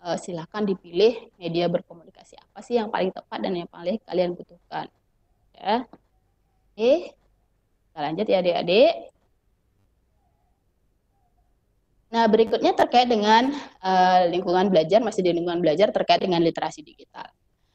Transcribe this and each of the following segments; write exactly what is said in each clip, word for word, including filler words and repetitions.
uh, silakan dipilih media berkomunikasi apa sih yang paling tepat dan yang paling kalian butuhkan. Ya, oke, kita lanjut ya adik-adik. Nah, berikutnya terkait dengan uh, lingkungan belajar, masih di lingkungan belajar terkait dengan literasi digital.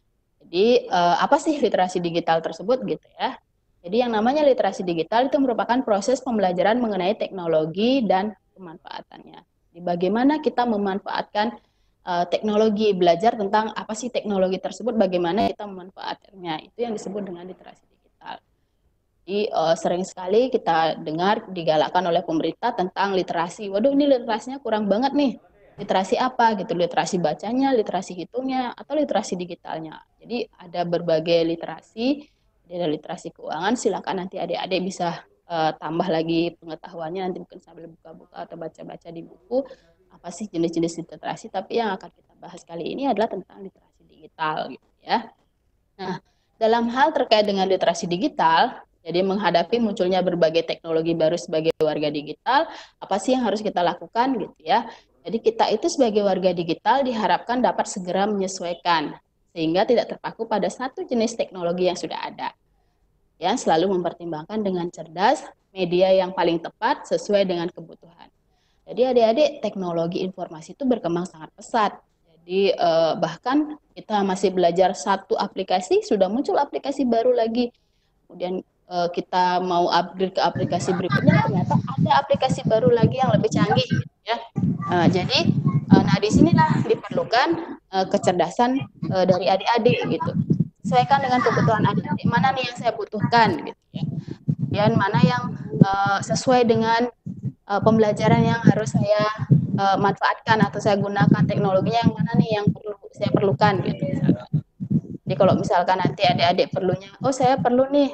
Jadi, uh, apa sih literasi digital tersebut gitu ya? Jadi, yang namanya literasi digital itu merupakan proses pembelajaran mengenai teknologi dan pemanfaatannya. Jadi, bagaimana kita memanfaatkan uh, teknologi, belajar tentang apa sih teknologi tersebut, bagaimana kita memanfaatkannya. Itu yang disebut dengan literasi digital. Jadi uh, sering sekali kita dengar digalakkan oleh pemerintah tentang literasi. Waduh, ini literasinya kurang banget nih. Literasi apa gitu? Literasi bacanya, literasi hitungnya, atau literasi digitalnya. Jadi ada berbagai literasi. Ada literasi keuangan. Silakan nanti adik-adik bisa uh, tambah lagi pengetahuannya. Nanti mungkin sambil buka-buka atau baca-baca di buku apa sih jenis-jenis literasi. Tapi yang akan kita bahas kali ini adalah tentang literasi digital, gitu ya. Nah, dalam hal terkait dengan literasi digital. Jadi menghadapi munculnya berbagai teknologi baru sebagai warga digital, apa sih yang harus kita lakukan gitu ya. Jadi kita itu sebagai warga digital diharapkan dapat segera menyesuaikan, sehingga tidak terpaku pada satu jenis teknologi yang sudah ada. Ya, selalu mempertimbangkan dengan cerdas media yang paling tepat sesuai dengan kebutuhan. Jadi adik-adik, teknologi informasi itu berkembang sangat pesat. Jadi eh, bahkan kita masih belajar satu aplikasi, sudah muncul aplikasi baru lagi. Kemudian uh, kita mau upgrade ke aplikasi berikutnya, ternyata ada aplikasi baru lagi yang lebih canggih, gitu ya. Uh, jadi, uh, nah disinilah diperlukan uh, kecerdasan uh, dari adik-adik gitu. Sesuaikan dengan kebutuhan adik-adik, mana nih yang saya butuhkan, gitu ya. Kemudian mana yang uh, sesuai dengan uh, pembelajaran yang harus saya uh, manfaatkan atau saya gunakan, teknologinya yang mana nih yang perlu saya perlukan, gitu. Misalkan. Jadi kalau misalkan nanti adik-adik perlunya, oh saya perlu nih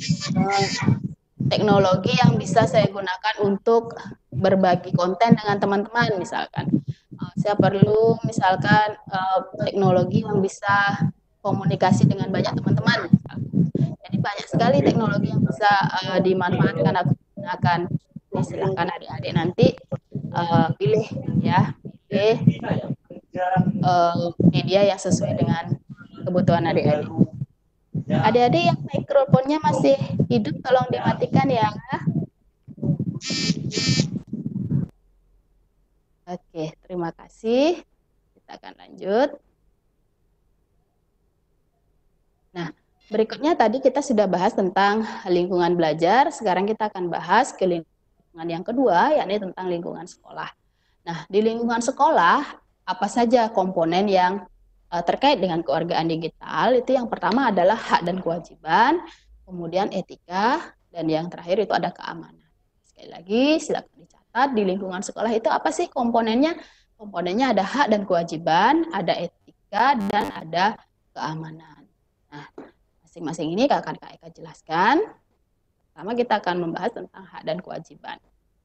uh, teknologi yang bisa saya gunakan untuk berbagi konten dengan teman-teman misalkan. Uh, saya perlu misalkan uh, teknologi yang bisa komunikasi dengan banyak teman-teman. Jadi banyak sekali teknologi yang bisa uh, dimanfaatkan atau digunakan. Jadi silakan adik-adik nanti uh, pilih ya, pilih uh, media yang sesuai dengan kebutuhan adik-adik. Adik-adik yang mikrofonnya masih hidup, tolong dimatikan ya. Oke, terima kasih. Kita akan lanjut. Nah, berikutnya tadi kita sudah bahas tentang lingkungan belajar. Sekarang kita akan bahas ke lingkungan yang kedua, yakni tentang lingkungan sekolah. Nah, di lingkungan sekolah, apa saja komponen yang uh, terkait dengan kewargaan digital? Itu yang pertama adalah hak dan kewajiban, kemudian etika, dan yang terakhir itu ada keamanan. Sekali lagi, silakan dicatat di lingkungan sekolah itu apa sih komponennya? Komponennya ada hak dan kewajiban, ada etika, dan ada keamanan. Nah, masing-masing ini akan Kak Eka jelaskan. Pertama kita akan membahas tentang hak dan kewajiban.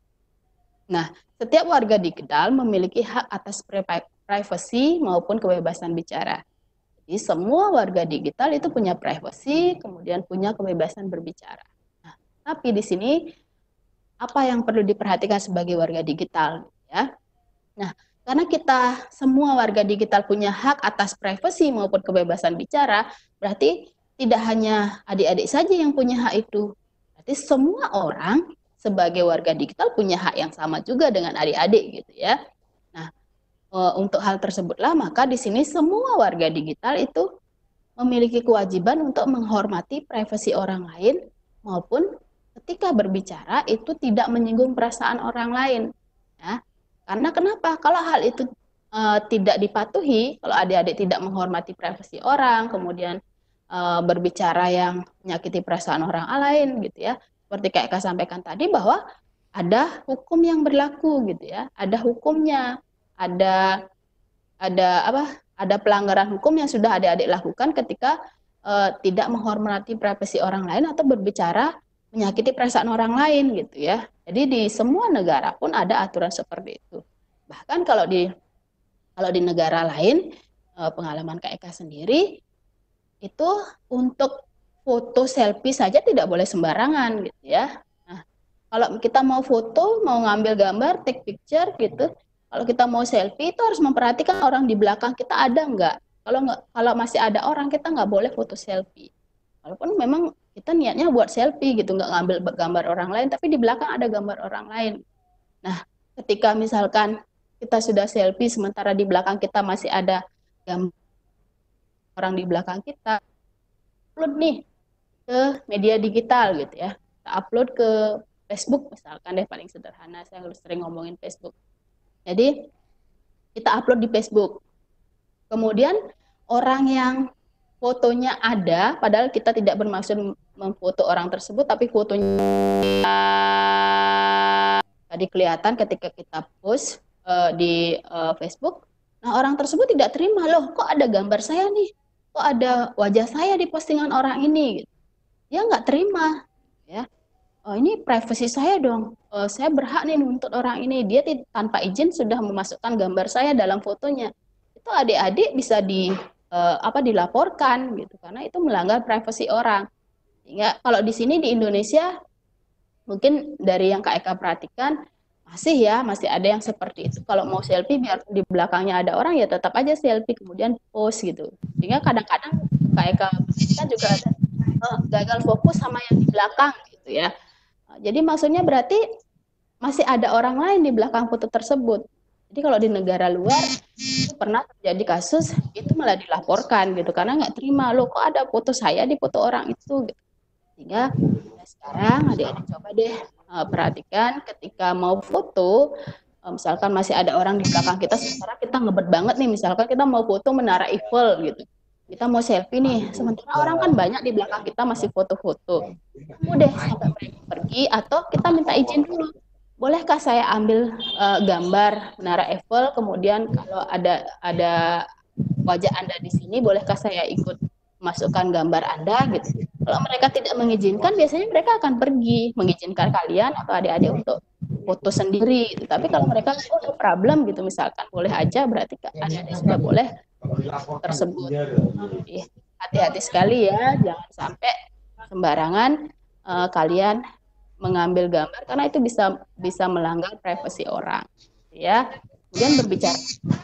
Nah, setiap warga digital memiliki hak atas privasi maupun kebebasan bicara. Jadi semua warga digital itu punya privasi, kemudian punya kebebasan berbicara. Nah, tapi di sini apa yang perlu diperhatikan sebagai warga digital, ya? Nah, karena kita semua warga digital punya hak atas privasi maupun kebebasan bicara, berarti tidak hanya adik-adik saja yang punya hak itu. Berarti semua orang sebagai warga digital punya hak yang sama juga dengan adik-adik gitu ya. Nah, e, untuk hal tersebutlah maka di sini semua warga digital itu memiliki kewajiban untuk menghormati privasi orang lain maupun ketika berbicara itu tidak menyinggung perasaan orang lain. Ya. Karena kenapa? Kalau hal itu e, tidak dipatuhi, kalau adik-adik tidak menghormati privasi orang, kemudian e, berbicara yang menyakiti perasaan orang lain gitu ya. Seperti kayak Kak sampaikan tadi bahwa ada hukum yang berlaku gitu ya, ada hukumnya, ada ada apa? Ada pelanggaran hukum yang sudah adik-adik lakukan ketika uh, tidak menghormati privasi orang lain atau berbicara menyakiti perasaan orang lain gitu ya. Jadi di semua negara pun ada aturan seperti itu. Bahkan kalau di kalau di negara lain, uh, pengalaman Kak Eka sendiri itu untuk foto selfie saja tidak boleh sembarangan gitu ya. Nah, kalau kita mau foto, mau ngambil gambar, take picture gitu, Kalau kita mau selfie itu harus memperhatikan orang di belakang kita ada nggak. Kalau nggak, kalau masih ada orang kita nggak boleh foto selfie. Walaupun memang kita niatnya buat selfie gitu, nggak ngambil gambar orang lain, tapi di belakang ada gambar orang lain. Nah, ketika misalkan kita sudah selfie sementara di belakang kita masih ada gambar orang di belakang kita, upload nih ke media digital gitu ya. Kita upload ke Facebook misalkan deh, paling sederhana, saya sering ngomongin Facebook. Jadi kita upload di Facebook. Kemudian orang yang fotonya ada, padahal kita tidak bermaksud memfoto orang tersebut, tapi fotonya tadi kelihatan ketika kita post uh, di uh, Facebook. Nah, orang tersebut tidak terima, loh kok ada gambar saya nih, kok ada wajah saya di postingan orang ini. Dia nggak terima, ya. Oh, ini privasi saya dong, oh, saya berhak nih nuntut orang ini. Dia tanpa izin sudah memasukkan gambar saya dalam fotonya. Itu adik-adik bisa di uh, apa dilaporkan gitu, karena itu melanggar privasi orang. Sehingga kalau di sini di Indonesia mungkin dari yang Kak Eka perhatikan masih ya masih ada yang seperti itu. Kalau mau selfie biar di belakangnya ada orang ya tetap aja selfie kemudian post gitu. Sehingga kadang-kadang Kak Eka perhatikan juga ada uh, gagal fokus sama yang di belakang gitu ya. Jadi maksudnya berarti masih ada orang lain di belakang foto tersebut. Jadi kalau di negara luar itu pernah terjadi kasus itu malah dilaporkan gitu karena nggak terima, loh kok ada foto saya di foto orang itu. Gitu. Sehingga ya sekarang adik-adik coba deh uh, perhatikan ketika mau foto, uh, misalkan masih ada orang di belakang kita, sementara kita ngebet banget nih, misalkan kita mau foto Menara Eiffel gitu. Kita mau selfie nih, sementara orang kan banyak di belakang kita masih foto-foto. Udah sampai mereka pergi atau kita minta izin dulu. Bolehkah saya ambil uh, gambar Menara Eiffel, kemudian kalau ada ada wajah Anda di sini, bolehkah saya ikut masukkan gambar Anda gitu. Kalau mereka tidak mengizinkan, biasanya mereka akan pergi, mengizinkan kalian atau adik-adik untuk foto sendiri. Gitu. Tapi kalau mereka oh no problem gitu misalkan boleh aja, berarti adik-adik sudah boleh tersebut. Hati-hati sekali ya, jangan sampai sembarangan uh, kalian mengambil gambar karena itu bisa bisa melanggar privasi orang, ya. Kemudian berbicara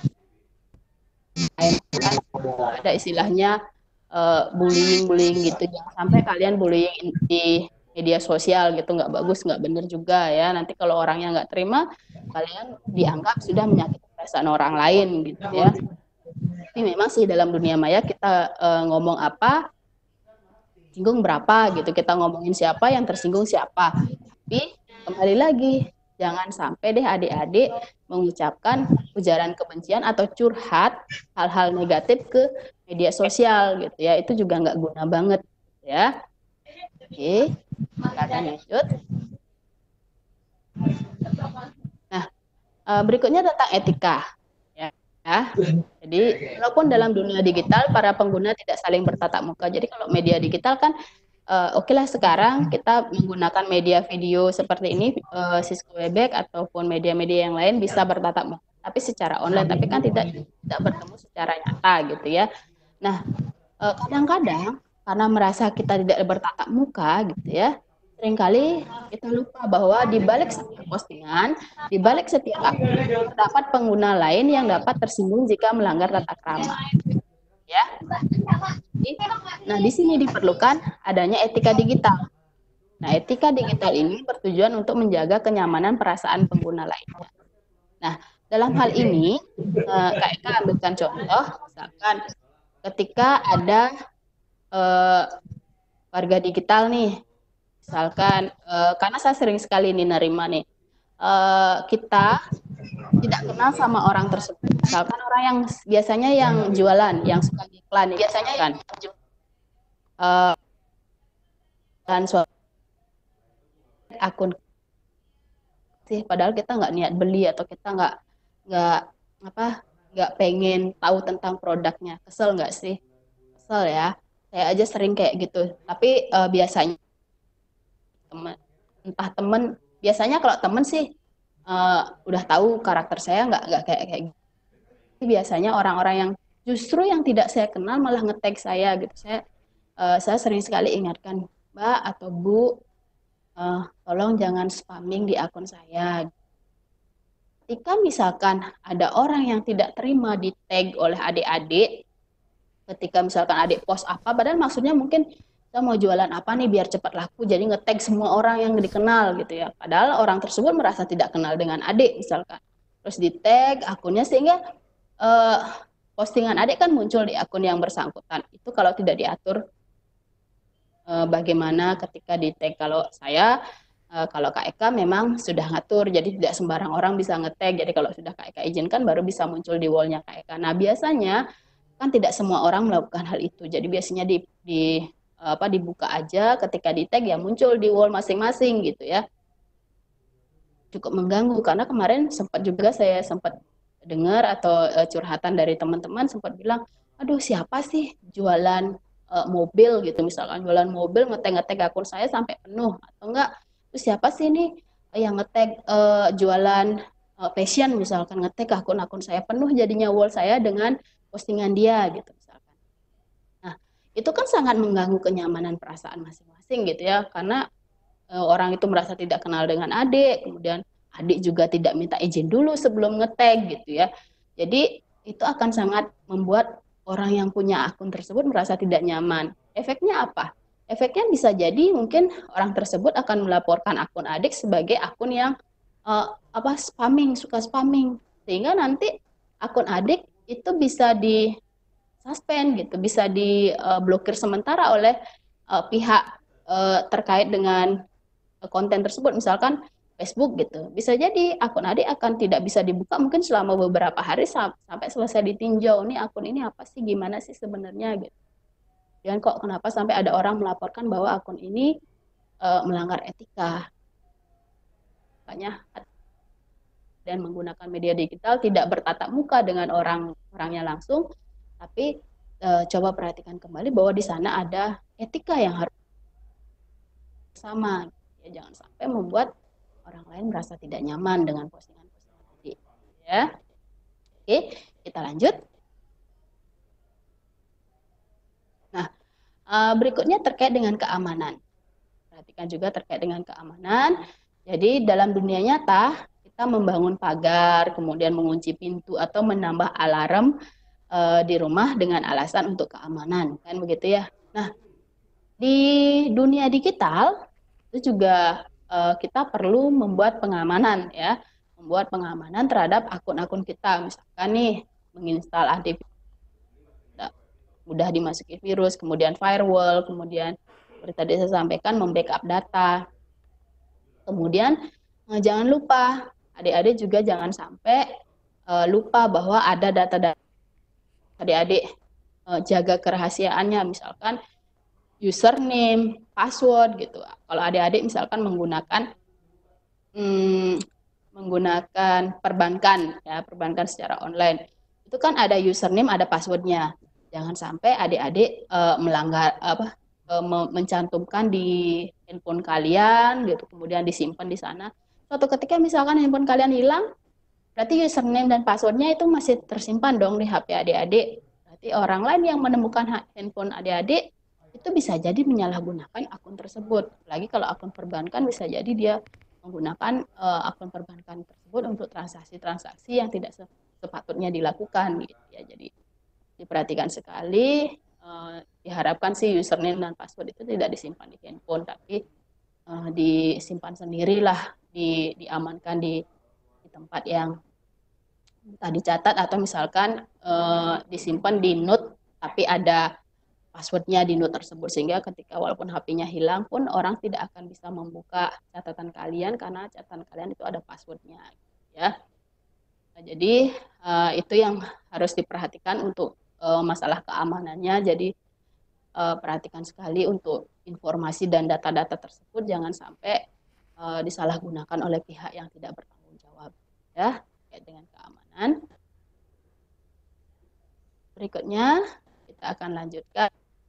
ada istilahnya uh, bullying bullying gitu, jangan sampai kalian bullying di media sosial gitu, nggak bagus, nggak bener juga ya. Nanti kalau orangnya nggak terima, kalian dianggap sudah menyakiti perasaan orang lain gitu ya. Tapi memang sih dalam dunia maya kita uh, ngomong apa singgung berapa gitu, kita ngomongin siapa yang tersinggung siapa. Tapi kembali lagi, jangan sampai deh adik-adik mengucapkan ujaran kebencian atau curhat hal-hal negatif ke media sosial gitu ya, itu juga nggak guna banget ya. Oke, silakan lanjut. Nah, berikutnya tentang etika ya. Jadi walaupun dalam dunia digital para pengguna tidak saling bertatap muka, jadi kalau media digital kan uh, oke okay lah sekarang kita menggunakan media video seperti ini, uh, Cisco Webex ataupun media-media yang lain bisa bertatap muka, tapi secara online, tapi kan tidak tidak bertemu secara nyata gitu ya. Nah, uh, kadang-kadang karena merasa kita tidak bertatap muka gitu ya, seringkali kita lupa bahwa di balik setiap postingan, di balik setiap akun terdapat pengguna lain yang dapat tersinggung jika melanggar tata krama. Ya. Nah, di sini diperlukan adanya etika digital. Nah, etika digital ini bertujuan untuk menjaga kenyamanan perasaan pengguna lainnya. Nah, dalam hal ini, eh, Kak Eka ambilkan contoh, misalkan ketika ada eh, warga digital nih, misalkan uh, karena saya sering sekali nih nerima nih uh, kita tidak kenal sama orang tersebut, misalkan orang yang biasanya yang jualan, yang suka iklan biasanya kan uh, dan suatu akun sih padahal kita nggak niat beli atau kita nggak nggak apa nggak pengen tahu tentang produknya. Kesel nggak sih? Kesel ya, saya aja sering kayak gitu. Tapi uh, biasanya teman, entah temen, biasanya kalau temen sih uh, udah tahu karakter saya nggak nggak kayak kayak gitu. Biasanya orang-orang yang justru yang tidak saya kenal malah nge-tag saya gitu. Saya uh, saya sering sekali ingatkan, Mbak atau Bu, uh, tolong jangan spamming di akun saya. ketika misalkan ada orang yang tidak terima di tag oleh adik-adik, ketika misalkan adik post apa, padahal maksudnya mungkin kita mau jualan apa nih biar cepat laku, jadi nge-tag semua orang yang dikenal gitu ya. Padahal orang tersebut merasa tidak kenal dengan adik misalkan. Terus di tag akunnya sehingga uh, postingan adik kan muncul di akun yang bersangkutan. Itu kalau tidak diatur uh, bagaimana ketika di tag. Kalau saya, uh, kalau Kak Eka memang sudah ngatur, jadi tidak sembarang orang bisa nge-tag. Jadi kalau sudah Kak Eka izinkan baru bisa muncul di wall-nya Kak Eka. Nah biasanya kan tidak semua orang melakukan hal itu. Jadi biasanya di, di apa dibuka aja, ketika di tag ya muncul di wall masing-masing gitu ya. Cukup mengganggu karena kemarin sempat juga saya sempat dengar atau uh, curhatan dari teman-teman sempat bilang, aduh siapa sih jualan uh, mobil gitu, misalkan jualan mobil ngetag-ngetag akun saya sampai penuh, atau enggak terus siapa sih ini yang ngetag uh, jualan uh, fashion misalkan, ngetag akun-akun saya penuh jadinya wall saya dengan postingan dia gitu misalkan. Nah itu kan sangat mengganggu kenyamanan perasaan masing-masing gitu ya, karena uh, orang itu merasa tidak kenal dengan adik, kemudian adik juga tidak minta izin dulu sebelum ngetag gitu ya. Jadi itu akan sangat membuat orang yang punya akun tersebut merasa tidak nyaman. Efeknya apa? Efeknya bisa jadi mungkin orang tersebut akan melaporkan akun adik sebagai akun yang uh, apa spamming, suka spamming, sehingga nanti akun adik itu bisa di suspend gitu, bisa diblokir uh, sementara oleh uh, pihak uh, terkait dengan konten tersebut, misalkan Facebook gitu. Bisa jadi akun adik akan tidak bisa dibuka mungkin selama beberapa hari sampai selesai ditinjau, nih akun ini apa sih, gimana sih sebenarnya gitu. Dan kok kenapa sampai ada orang melaporkan bahwa akun ini uh, melanggar etika. Makanya dan menggunakan media digital tidak bertatap muka dengan orang orangnya langsung, tapi uh, coba perhatikan kembali bahwa di sana ada etika yang harus sama. Ya, jangan sampai membuat orang lain merasa tidak nyaman dengan postingan-postingan tadi ya. Oke, kita lanjut. Nah, berikutnya terkait dengan keamanan. Perhatikan juga terkait dengan keamanan. Jadi dalam dunia nyata kita membangun pagar, kemudian mengunci pintu atau menambah alarm uh, di rumah dengan alasan untuk keamanan, kan begitu ya. Nah, di dunia digital itu juga uh, kita perlu membuat pengamanan ya, membuat pengamanan terhadap akun-akun kita. Misalkan nih menginstal antivirus, mudah dimasuki virus, kemudian firewall, kemudian seperti tadi saya sampaikan membackup data. Kemudian uh, jangan lupa adik-adik juga jangan sampai uh, lupa bahwa ada data-data adik-adik, uh, jaga kerahasiaannya, misalkan username, password gitu. Kalau adik-adik misalkan menggunakan hmm, menggunakan perbankan ya, perbankan secara online, itu kan ada username, ada passwordnya. Jangan sampai adik-adik uh, melanggar apa uh, mencantumkan di handphone kalian gitu, kemudian disimpan di sana. Suatu ketika misalkan handphone kalian hilang, berarti username dan passwordnya itu masih tersimpan dong di H P adik-adik. Berarti orang lain yang menemukan handphone adik-adik itu bisa jadi menyalahgunakan akun tersebut. Lagi kalau akun perbankan bisa jadi dia menggunakan uh, akun perbankan tersebut untuk transaksi-transaksi yang tidak sepatutnya dilakukan gitu ya. Jadi diperhatikan sekali, uh, diharapkan sih username dan password itu tidak disimpan di handphone, tapi uh, disimpan sendirilah, di, diamankan di, di tempat yang tadi catat, atau misalkan uh, disimpan di note tapi ada passwordnya di note tersebut, sehingga ketika walaupun H P-nya hilang pun orang tidak akan bisa membuka catatan kalian karena catatan kalian itu ada passwordnya ya. Nah, jadi uh, itu yang harus diperhatikan untuk uh, masalah keamanannya. Jadi uh, perhatikan sekali untuk informasi dan data-data tersebut jangan sampai uh, disalahgunakan oleh pihak yang tidak bertanggung jawab ya, terkait dengan keamanan. Berikutnya kita akan lanjutkan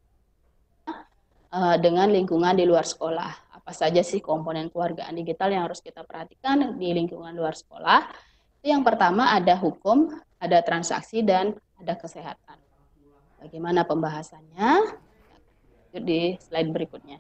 uh, dengan lingkungan di luar sekolah. Apa saja sih komponen kewargaan digital yang harus kita perhatikan di lingkungan luar sekolah? Itu yang pertama ada hukum, ada transaksi, dan ada kesehatan. Bagaimana pembahasannya? Di slide berikutnya.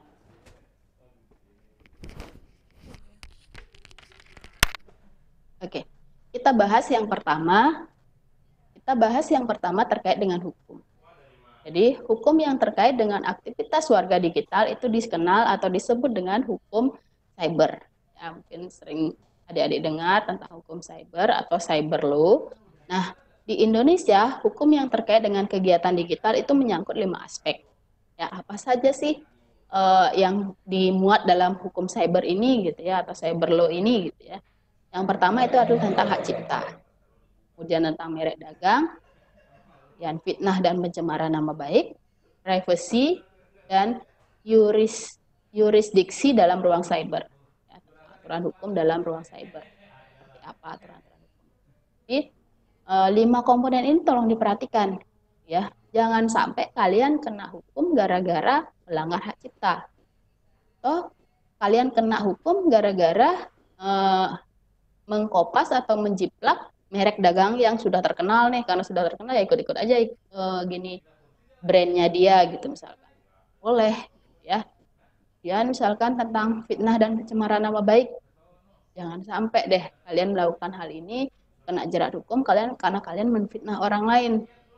Oke, kita bahas yang pertama, kita bahas yang pertama terkait dengan hukum. Jadi, hukum yang terkait dengan aktivitas warga digital itu dikenal atau disebut dengan hukum cyber. Ya, mungkin sering adik-adik dengar tentang hukum cyber atau cyber law. Nah, di Indonesia, hukum yang terkait dengan kegiatan digital itu menyangkut lima aspek. Ya, apa saja sih uh, yang dimuat dalam hukum cyber ini gitu ya, atau cyber law ini gitu ya. Yang pertama itu adalah tentang hak cipta. Kemudian tentang merek dagang, yang fitnah dan pencemaran nama baik, privacy, dan yuris, yurisdiksi dalam ruang cyber. Ya, aturan hukum dalam ruang cyber. Seperti apa aturan-aturan hukum. Jadi, e, lima komponen ini tolong diperhatikan. Ya, jangan sampai kalian kena hukum gara-gara melanggar hak cipta. Atau kalian kena hukum gara-gara e, mengkopas atau menjiplak merek dagang yang sudah terkenal nih, karena sudah terkenal ya ikut-ikut aja e, gini brandnya dia gitu misalkan. Boleh ya. Dan misalkan tentang fitnah dan pencemaran nama baik. Jangan sampai deh kalian melakukan hal ini kena jerat hukum kalian karena kalian menfitnah orang lain.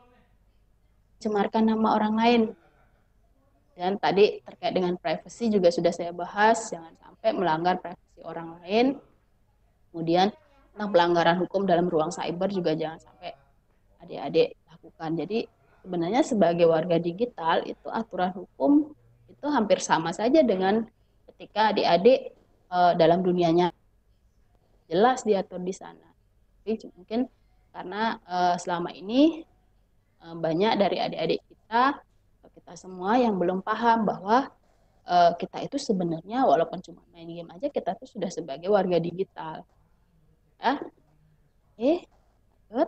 Mencemarkan nama orang lain. Dan tadi terkait dengan privacy juga sudah saya bahas, jangan sampai melanggar privasi orang lain. Kemudian tentang pelanggaran hukum dalam ruang cyber juga jangan sampai adik-adik lakukan. Jadi sebenarnya sebagai warga digital itu aturan hukum itu hampir sama saja dengan ketika adik-adik e, dalam dunianya jelas diatur di sana. Jadi mungkin karena e, selama ini e, banyak dari adik-adik kita, kita semua yang belum paham bahwa e, kita itu sebenarnya walaupun cuma main game aja kita tuh sudah sebagai warga digital. Ya. Oke, good.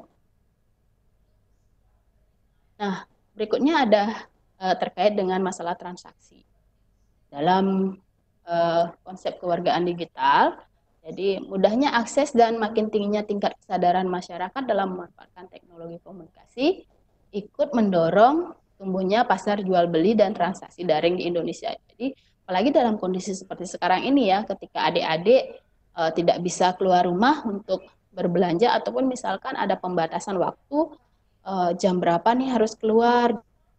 Nah, berikutnya ada uh, terkait dengan masalah transaksi. Dalam uh, konsep kewargaan digital, jadi mudahnya akses dan makin tingginya tingkat kesadaran masyarakat dalam memanfaatkan teknologi komunikasi ikut mendorong tumbuhnya pasar jual beli dan transaksi daring di Indonesia. Jadi apalagi dalam kondisi seperti sekarang ini ya, ketika adik-adik uh, tidak bisa keluar rumah untuk berbelanja ataupun misalkan ada pembatasan waktu uh, jam berapa nih harus keluar,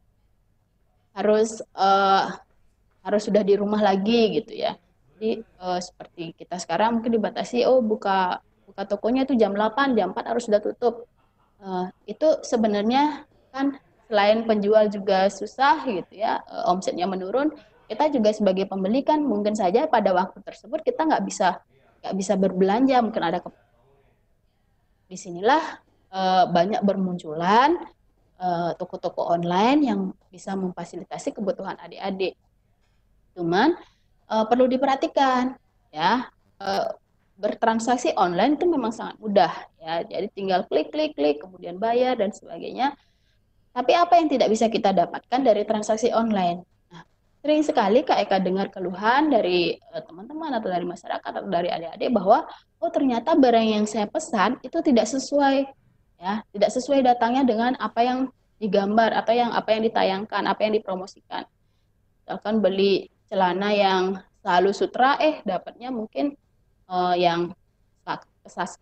harus uh, harus sudah di rumah lagi gitu ya. Jadi uh, seperti kita sekarang mungkin dibatasi, oh buka buka tokonya itu jam delapan, jam empat harus sudah tutup. Uh, itu sebenarnya kan selain penjual juga susah gitu ya, uh, omsetnya menurun. Kita juga sebagai pembeli kan mungkin saja pada waktu tersebut kita nggak bisa nggak bisa berbelanja, mungkin ada ke... Disinilah uh, banyak bermunculan uh, toko-toko online yang bisa memfasilitasi kebutuhan adik-adik. Cuman uh, perlu diperhatikan ya, uh, bertransaksi online itu memang sangat mudah ya, jadi tinggal klik klik klik kemudian bayar dan sebagainya. Tapi apa yang tidak bisa kita dapatkan dari transaksi online? Nah, sering sekali Kak Eka dengar keluhan dari uh, teman-teman atau dari masyarakat atau dari adik-adik bahwa oh ternyata barang yang saya pesan itu tidak sesuai ya, tidak sesuai datangnya dengan apa yang digambar atau yang apa yang ditayangkan, apa yang dipromosikan. Misalkan beli celana yang selalu sutra, eh dapatnya mungkin uh, yang kesas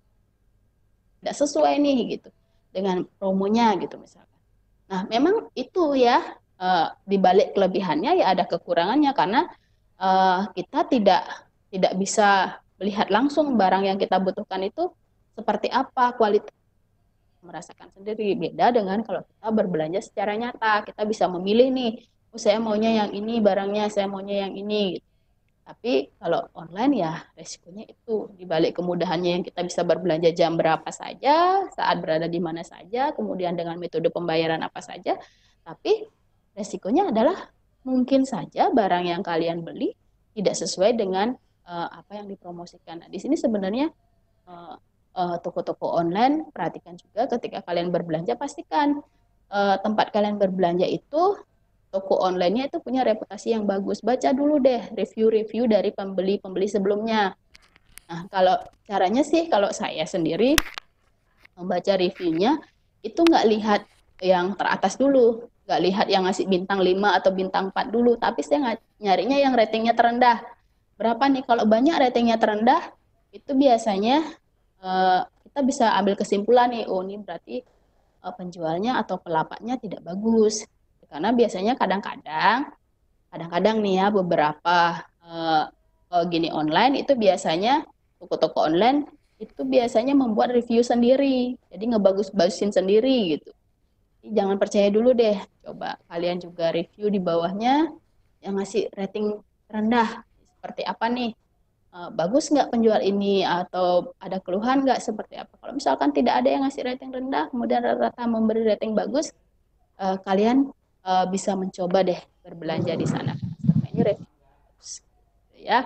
tidak sesuai nih gitu dengan promonya gitu misalkan. Nah memang itu ya uh, dibalik kelebihannya ya ada kekurangannya karena uh, kita tidak tidak bisa melihat langsung barang yang kita butuhkan itu seperti apa kualitas, merasakan sendiri. Beda dengan kalau kita berbelanja secara nyata, kita bisa memilih nih, oh saya maunya yang ini barangnya, saya maunya yang ini. Tapi kalau online ya resikonya itu, dibalik kemudahannya yang kita bisa berbelanja jam berapa saja, saat berada di mana saja, kemudian dengan metode pembayaran apa saja, tapi resikonya adalah mungkin saja barang yang kalian beli tidak sesuai dengan uh, apa yang dipromosikan. Nah, di sini sebenarnya uh, uh, toko-toko online, perhatikan juga ketika kalian berbelanja, pastikan uh, tempat kalian berbelanja itu, toko online-nya itu punya reputasi yang bagus. Baca dulu deh review-review dari pembeli-pembeli sebelumnya. Nah, kalau caranya sih, kalau saya sendiri membaca reviewnya, itu nggak lihat yang teratas dulu. Nggak lihat yang ngasih bintang lima atau bintang empat dulu. Tapi saya nyarinya yang ratingnya terendah. Berapa nih? Kalau banyak ratingnya terendah, itu biasanya uh, kita kita bisa ambil kesimpulan nih, oh ini berarti uh, penjualnya atau pelapaknya tidak bagus. Karena biasanya kadang-kadang, kadang-kadang nih ya beberapa uh, uh, gini online itu biasanya toko-toko online itu biasanya membuat review sendiri, jadi ngebagus-bagusin sendiri gitu. Jadi jangan percaya dulu deh, coba kalian juga review di bawahnya yang ngasih rating rendah. Seperti apa nih? Uh, bagus nggak penjual ini atau ada keluhan nggak seperti apa? Kalau misalkan tidak ada yang ngasih rating rendah, kemudian rata-rata memberi rating bagus, uh, kalian uh, bisa mencoba deh berbelanja di sana. Selama ini review bagus, gitu ya.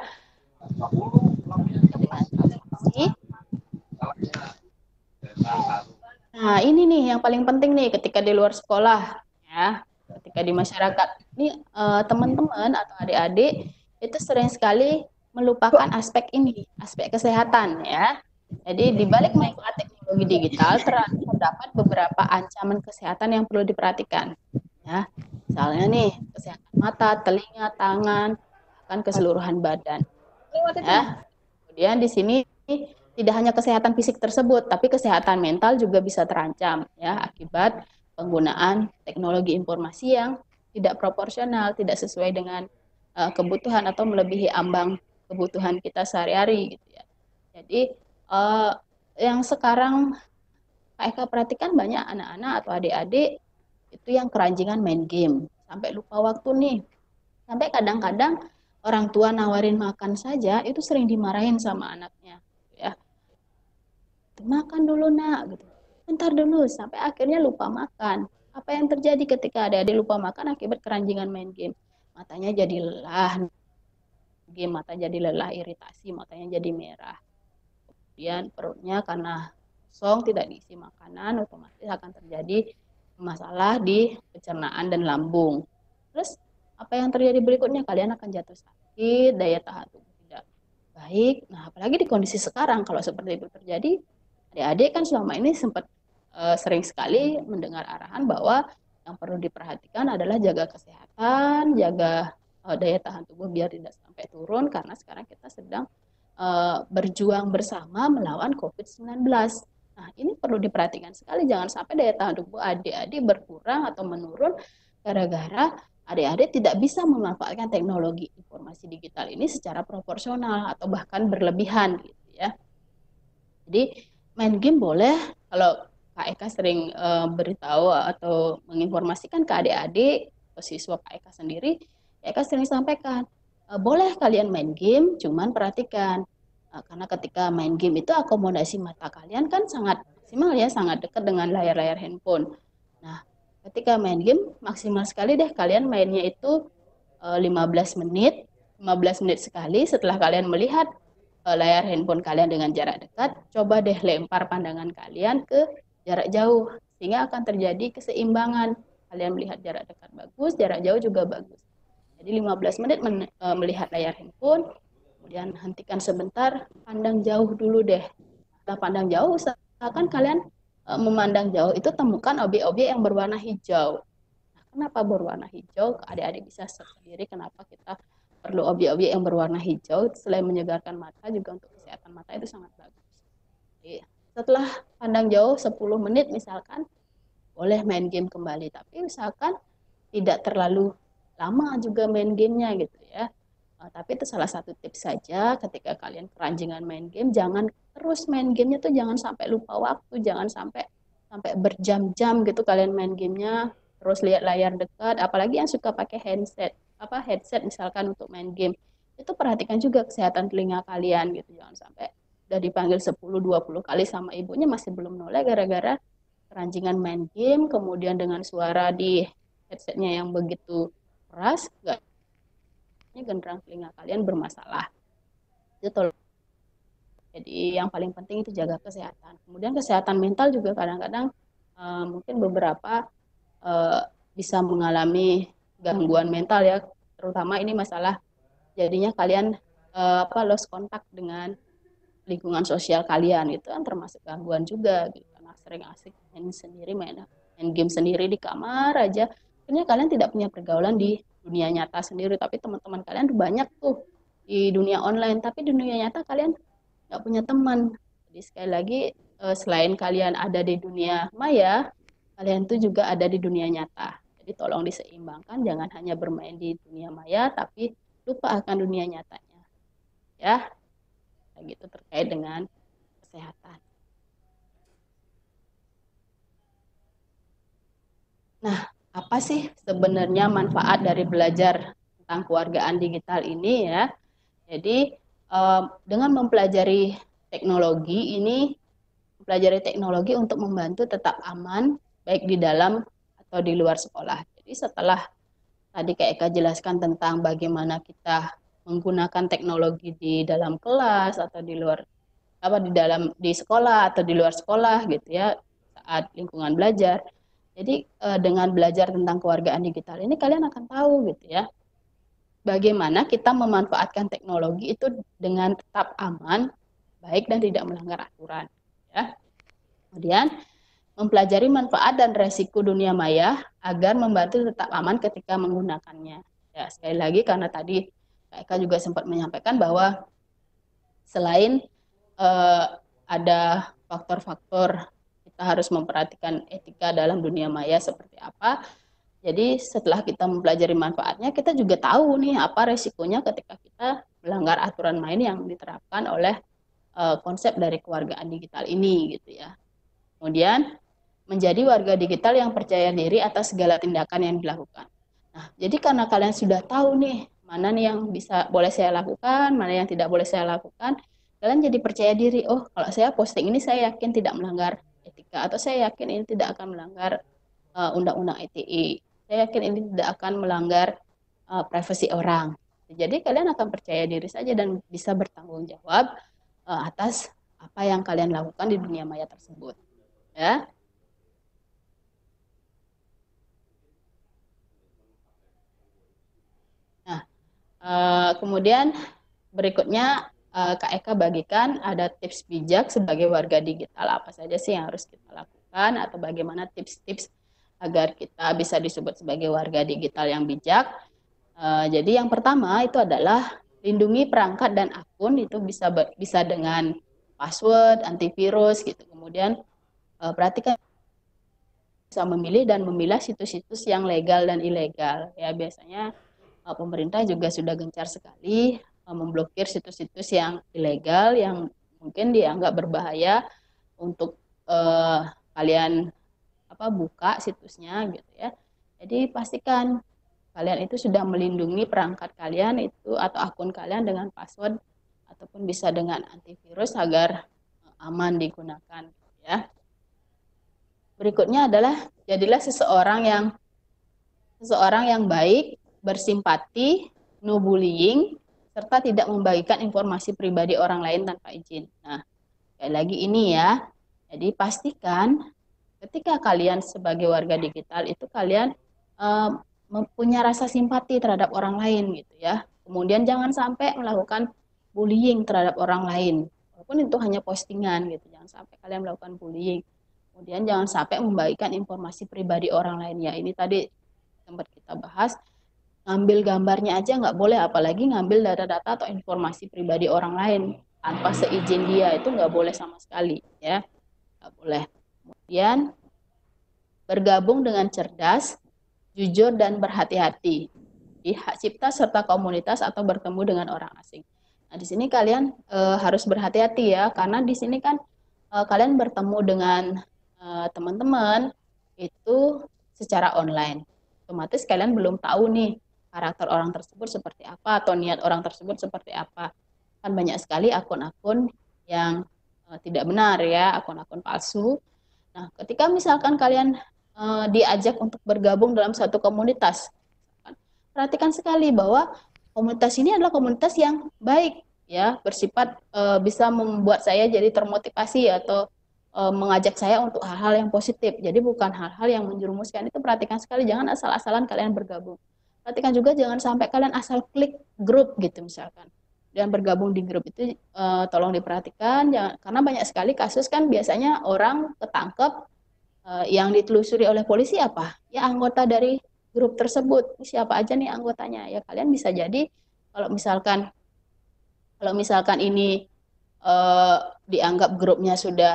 Dengan transaksi. Nah, ini nih yang paling penting nih ketika di luar sekolah, ya, ketika di masyarakat. Ini uh, teman-teman atau adik-adik itu sering sekali melupakan aspek ini, aspek kesehatan, ya. Jadi di balik manfaat teknologi digital terdapat beberapa ancaman kesehatan yang perlu diperhatikan, ya. Misalnya nih kesehatan mata, telinga, tangan, bahkan keseluruhan badan. Ya. Kemudian di sini tidak hanya kesehatan fisik tersebut, tapi kesehatan mental juga bisa terancam ya akibat penggunaan teknologi informasi yang tidak proporsional, tidak sesuai dengan uh, kebutuhan atau melebihi ambang kebutuhan kita sehari-hari gitu ya. Jadi uh, yang sekarang Kak Eka perhatikan banyak anak-anak atau adik-adik itu yang keranjingan main game sampai lupa waktu nih. Sampai kadang-kadang orang tua nawarin makan saja itu sering dimarahin sama anaknya ya. Makan dulu nak gitu. Bentar dulu sampai akhirnya lupa makan. Apa yang terjadi ketika adik-adik lupa makan akibat keranjingan main game? Matanya jadi lelah, game mata jadi lelah, iritasi, matanya jadi merah. Kemudian perutnya karena kosong tidak diisi makanan, otomatis akan terjadi masalah di pencernaan dan lambung. Terus apa yang terjadi berikutnya? Kalian akan jatuh sakit, daya tahan tubuh tidak baik. Nah, apalagi di kondisi sekarang kalau seperti itu terjadi, adik-adik kan selama ini sempat uh, sering sekali mendengar arahan bahwa yang perlu diperhatikan adalah jaga kesehatan, jaga uh, daya tahan tubuh biar tidak sampai turun karena sekarang kita sedang uh, berjuang bersama melawan covid sembilan belas. Nah, ini perlu diperhatikan sekali, jangan sampai daya tahan tubuh adik-adik berkurang atau menurun gara-gara adik-adik tidak bisa memanfaatkan teknologi informasi digital ini secara proporsional atau bahkan berlebihan gitu ya. Jadi main game boleh, kalau Kak Eka sering uh, beritahu atau menginformasikan ke adik-adik, ke siswa Kak Eka sendiri, Kak Eka sering sampaikan, uh, boleh kalian main game, cuman perhatikan. Uh, karena ketika main game itu akomodasi mata kalian kan sangat maksimal ya, sangat dekat dengan layar-layar handphone. Nah, ketika main game, maksimal sekali deh kalian mainnya itu uh, lima belas menit, lima belas menit sekali. Setelah kalian melihat uh, layar handphone kalian dengan jarak dekat, coba deh lempar pandangan kalian ke jarak jauh, sehingga akan terjadi keseimbangan. Kalian melihat jarak dekat bagus, jarak jauh juga bagus. Jadi lima belas menit men, uh, melihat layar handphone, kemudian hentikan sebentar, pandang jauh dulu deh. Setelah pandang jauh, usahakan kalian uh, memandang jauh itu temukan objek-objek yang berwarna hijau. Nah, kenapa berwarna hijau? Adik-adik bisa sendiri kenapa kita perlu objek-objek yang berwarna hijau. Selain menyegarkan mata, juga untuk kesehatan mata itu sangat bagus. Jadi, setelah pandang jauh sepuluh menit misalkan, boleh main game kembali. Tapi usahakan tidak terlalu lama juga main gamenya gitu ya. Uh, tapi itu salah satu tips saja ketika kalian keranjingan main game, jangan terus main gamenya tuh jangan sampai lupa waktu, jangan sampai sampai berjam-jam gitu kalian main gamenya, terus lihat layar dekat, apalagi yang suka pakai handset, apa headset misalkan untuk main game. Itu perhatikan juga kesehatan telinga kalian gitu, jangan sampai udah dipanggil sepuluh dua puluh kali sama ibunya masih belum noleh gara-gara keranjingan main game, kemudian dengan suara di headsetnya yang begitu keras, enggak genderang telinga kalian bermasalah. Itu tolong. Jadi yang paling penting itu jaga kesehatan. Kemudian kesehatan mental juga kadang-kadang uh, mungkin beberapa uh, bisa mengalami gangguan mental ya, terutama ini masalah jadinya kalian uh, apa lost kontak dengan lingkungan sosial kalian, itu kan termasuk gangguan juga gitu. Karena sering asik main sendiri, main, main game sendiri di kamar aja, akhirnya kalian tidak punya pergaulan di dunia nyata sendiri, tapi teman-teman kalian banyak tuh di dunia online, tapi di dunia nyata kalian nggak punya teman. Jadi sekali lagi uh, selain kalian ada di dunia maya, kalian tuh juga ada di dunia nyata. Jadi tolong diseimbangkan, jangan hanya bermain di dunia maya, tapi lupa akan dunia nyatanya. Ya, gitu terkait dengan kesehatan. Nah, apa sih sebenarnya manfaat dari belajar tentang kewargaan digital ini ya? Jadi dengan mempelajari teknologi ini, mempelajari teknologi untuk membantu tetap aman baik di dalam atau di luar sekolah. Jadi setelah tadi Kak Eka jelaskan tentang bagaimana kita menggunakan teknologi di dalam kelas atau di luar apa di dalam di sekolah atau di luar sekolah gitu ya saat lingkungan belajar. Jadi dengan belajar tentang kewargaan digital ini kalian akan tahu gitu ya bagaimana kita memanfaatkan teknologi itu dengan tetap aman, baik dan tidak melanggar aturan. Ya. Kemudian mempelajari manfaat dan resiko dunia maya agar membantu tetap aman ketika menggunakannya. Ya, sekali lagi karena tadi Kak Eka juga sempat menyampaikan bahwa selain eh, ada faktor-faktor kita harus memperhatikan etika dalam dunia maya seperti apa. Jadi setelah kita mempelajari manfaatnya, kita juga tahu nih apa resikonya ketika kita melanggar aturan main yang diterapkan oleh uh, konsep dari kewargaan digital ini gitu ya. Kemudian menjadi warga digital yang percaya diri atas segala tindakan yang dilakukan. Nah, jadi karena kalian sudah tahu nih mana nih yang bisa boleh saya lakukan, mana yang tidak boleh saya lakukan, kalian jadi percaya diri. Oh, kalau saya posting ini saya yakin tidak melanggar etika atau saya yakin ini tidak akan melanggar uh, undang-undang I T E. Saya yakin ini tidak akan melanggar uh, privasi orang. Jadi kalian akan percaya diri saja dan bisa bertanggung jawab uh, atas apa yang kalian lakukan di dunia maya tersebut. Ya. Nah, uh, kemudian berikutnya uh, Kak Eka bagikan ada tips bijak sebagai warga digital apa saja sih yang harus kita lakukan atau bagaimana tips-tips agar kita bisa disebut sebagai warga digital yang bijak. Uh, jadi yang pertama itu adalah lindungi perangkat dan akun itu bisa bisa dengan password, antivirus gitu. Kemudian uh, perhatikan bisa memilih dan memilah situs-situs yang legal dan ilegal. Ya biasanya uh, pemerintah juga sudah gencar sekali uh, memblokir situs-situs yang ilegal yang mungkin dianggap berbahaya untuk uh, kalian apa buka situsnya gitu ya. Jadi pastikan kalian itu sudah melindungi perangkat kalian itu atau akun kalian dengan password ataupun bisa dengan antivirus agar aman digunakan ya. Berikutnya adalah jadilah seseorang yang seseorang yang baik, bersimpati, no bullying, serta tidak membagikan informasi pribadi orang lain tanpa izin. Nah, sekali lagi ini ya. Jadi pastikan ketika kalian sebagai warga digital itu kalian uh, mempunyai rasa simpati terhadap orang lain gitu ya. Kemudian jangan sampai melakukan bullying terhadap orang lain. Walaupun itu hanya postingan gitu. Jangan sampai kalian melakukan bullying. Kemudian jangan sampai membagikan informasi pribadi orang lain ya. Ini tadi sempat kita bahas. Ngambil gambarnya aja nggak boleh, apalagi ngambil data-data atau informasi pribadi orang lain tanpa seizin dia, itu nggak boleh sama sekali ya. Nggak boleh. Kemudian bergabung dengan cerdas, jujur dan berhati-hati di hak cipta serta komunitas atau bertemu dengan orang asing. Nah, di sini kalian e, harus berhati-hati ya, karena di sini kan e, kalian bertemu dengan teman-teman itu secara online. Otomatis kalian belum tahu nih karakter orang tersebut seperti apa atau niat orang tersebut seperti apa. Kan banyak sekali akun-akun yang e, tidak benar ya, akun-akun palsu. Nah, ketika misalkan kalian e, diajak untuk bergabung dalam satu komunitas, perhatikan sekali bahwa komunitas ini adalah komunitas yang baik, ya, bersifat e, bisa membuat saya jadi termotivasi atau e, mengajak saya untuk hal-hal yang positif. Jadi bukan hal-hal yang menjerumuskan. Itu perhatikan sekali, jangan asal-asalan kalian bergabung. Perhatikan juga jangan sampai kalian asal klik grup gitu misalkan. Dan bergabung di grup itu e, tolong diperhatikan, jangan, karena banyak sekali kasus kan biasanya orang ketangkep e, yang ditelusuri oleh polisi apa? Ya anggota dari grup tersebut. Siapa aja nih anggotanya? Ya kalian bisa jadi kalau misalkan kalau misalkan ini e, dianggap grupnya sudah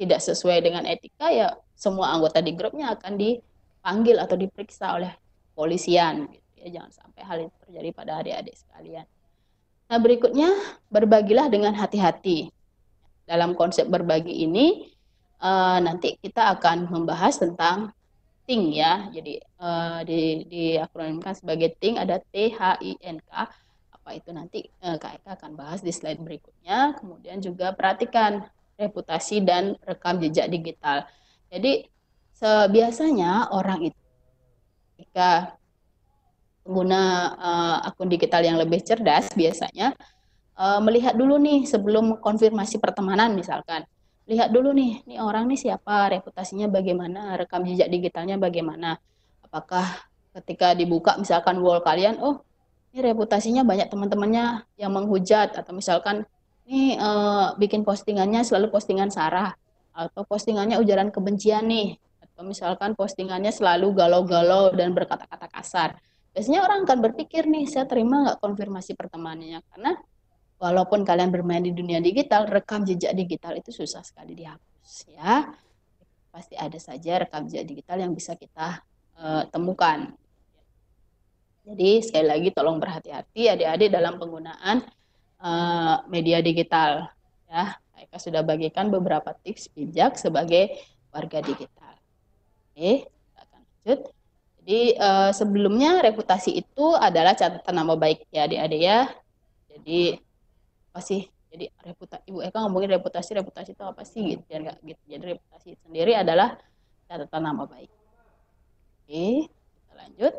tidak sesuai dengan etika, ya semua anggota di grupnya akan dipanggil atau diperiksa oleh polisian gitu ya. Jangan sampai hal itu terjadi pada adik-adik sekalian. Nah, berikutnya berbagilah dengan hati-hati. Dalam konsep berbagi ini uh, nanti kita akan membahas tentang think ya. Jadi uh, di diakronimkan sebagai think, ada T H I N K. Apa itu nanti uh, Kak Eka akan bahas di slide berikutnya. Kemudian juga perhatikan reputasi dan rekam jejak digital. Jadi biasanya orang itu ketika pengguna uh, akun digital yang lebih cerdas biasanya uh, melihat dulu nih sebelum konfirmasi pertemanan misalkan. Lihat dulu nih, nih orang nih siapa, reputasinya bagaimana, rekam jejak digitalnya bagaimana. Apakah ketika dibuka misalkan wall kalian, oh ini reputasinya banyak teman-temannya yang menghujat, atau misalkan nih uh, bikin postingannya selalu postingan sara, atau postingannya ujaran kebencian nih, atau misalkan postingannya selalu galau-galau dan berkata-kata kasar. Biasanya orang akan berpikir nih, saya terima nggak konfirmasi pertemanannya, karena walaupun kalian bermain di dunia digital, rekam jejak digital itu susah sekali dihapus ya. Pasti ada saja rekam jejak digital yang bisa kita uh, temukan. Jadi sekali lagi tolong berhati-hati adik-adik dalam penggunaan uh, media digital ya. Mereka sudah bagikan beberapa tips bijak sebagai warga digital. Oke, kita akan lanjut. Jadi uh, sebelumnya reputasi itu adalah catatan nama baik ya adik-adik ya. Jadi apa sih? Jadi reputasi, Ibu Eka ngomongin reputasi, reputasi itu apa sih gitu, biar nggak gitu. Jadi reputasi sendiri adalah catatan nama baik. Oke, kita lanjut.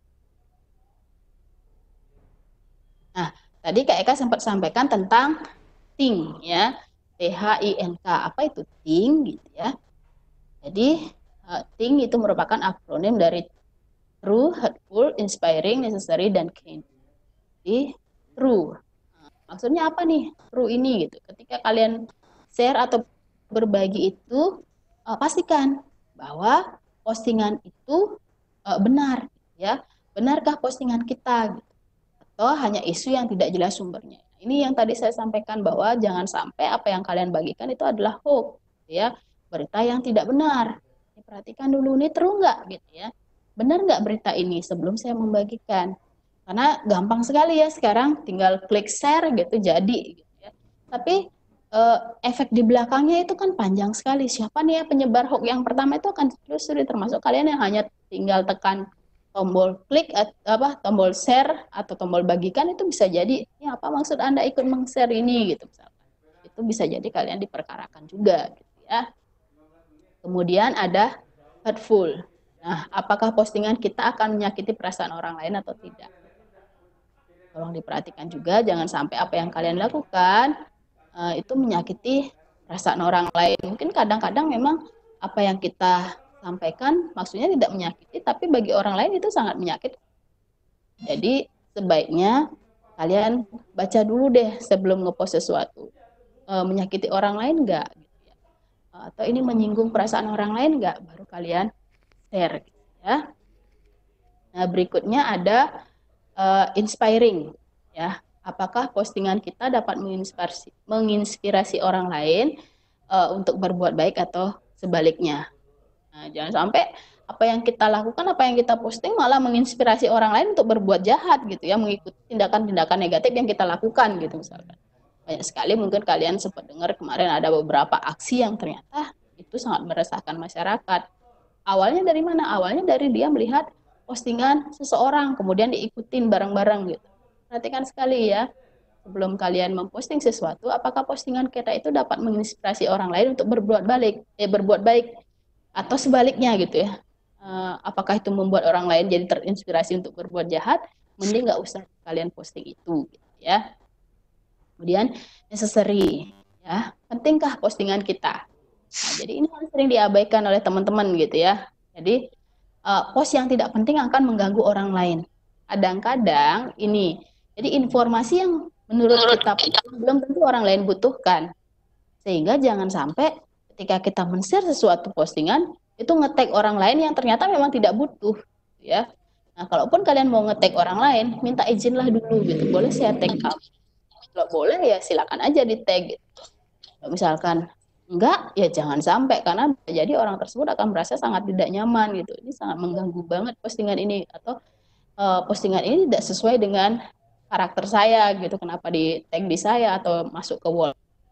Nah, tadi Kak Eka sempat sampaikan tentang think ya, T H I N K. Apa itu think gitu ya? Jadi uh, think itu merupakan akronim dari true, hurtful, inspiring, necessary, dan kind. Jadi true. Maksudnya apa nih true ini gitu? Ketika kalian share atau berbagi itu, uh, pastikan bahwa postingan itu uh, benar, ya. Benarkah postingan kita? Gitu. Atau hanya isu yang tidak jelas sumbernya. Ini yang tadi saya sampaikan bahwa jangan sampai apa yang kalian bagikan itu adalah hoax, ya, berita yang tidak benar. Perhatikan dulu nih true nggak, gitu ya. Benar nggak berita ini sebelum saya membagikan? Karena gampang sekali ya sekarang, tinggal klik share gitu jadi gitu ya. Tapi eh, efek di belakangnya itu kan panjang sekali. Siapa nih ya penyebar hoax yang pertama itu akan telusuri, termasuk kalian yang hanya tinggal tekan tombol klik atau apa tombol share atau tombol bagikan, itu bisa jadi ini apa maksud Anda ikut meng-share ini gitu misalkan. Itu bisa jadi kalian diperkarakan juga gitu ya. Kemudian ada hurtful. Nah, apakah postingan kita akan menyakiti perasaan orang lain atau tidak? Tolong diperhatikan juga, jangan sampai apa yang kalian lakukan uh, itu menyakiti perasaan orang lain. Mungkin kadang-kadang memang apa yang kita sampaikan maksudnya tidak menyakiti, tapi bagi orang lain itu sangat menyakiti. Jadi sebaiknya kalian baca dulu deh sebelum ngepost sesuatu. Uh, menyakiti orang lain enggak? Gitu ya. Uh, atau ini menyinggung perasaan orang lain enggak? Baru kalian share. Gitu ya. Nah berikutnya ada Uh, inspiring ya, apakah postingan kita dapat menginspirasi menginspirasi orang lain uh, untuk berbuat baik atau sebaliknya. Nah, jangan sampai apa yang kita lakukan, apa yang kita posting malah menginspirasi orang lain untuk berbuat jahat gitu ya, mengikuti tindakan-tindakan negatif yang kita lakukan gitu misalkan. Banyak sekali mungkin kalian sempat dengar kemarin ada beberapa aksi yang ternyata itu sangat meresahkan masyarakat. Awalnya dari mana? Awalnya dari dia melihat postingan seseorang, kemudian diikutin bareng-bareng gitu. Perhatikan sekali ya, sebelum kalian memposting sesuatu, apakah postingan kita itu dapat menginspirasi orang lain untuk berbuat balik, eh berbuat baik, atau sebaliknya gitu ya. Uh, apakah itu membuat orang lain jadi terinspirasi untuk berbuat jahat? Mending nggak usah kalian posting itu, gitu ya. Kemudian necessary, ya, pentingkah postingan kita? Nah, jadi ini yang sering diabaikan oleh teman-teman gitu ya. Jadi Uh, post yang tidak penting akan mengganggu orang lain. Kadang-kadang ini, jadi informasi yang menurut, menurut kita, kita belum tentu orang lain butuhkan. Sehingga jangan sampai ketika kita men-share sesuatu postingan, itu nge-tag orang lain yang ternyata memang tidak butuh. Ya. Nah, kalaupun kalian mau nge-tag orang lain, minta izinlah dulu gitu. Boleh saya tag kamu? Kalau boleh ya silakan aja di-tag gitu. Misalkan enggak, ya jangan sampai, karena jadi orang tersebut akan merasa sangat tidak nyaman gitu. Ini sangat mengganggu banget postingan ini, atau uh, postingan ini tidak sesuai dengan karakter saya gitu. Kenapa di tag di saya atau masuk ke wall.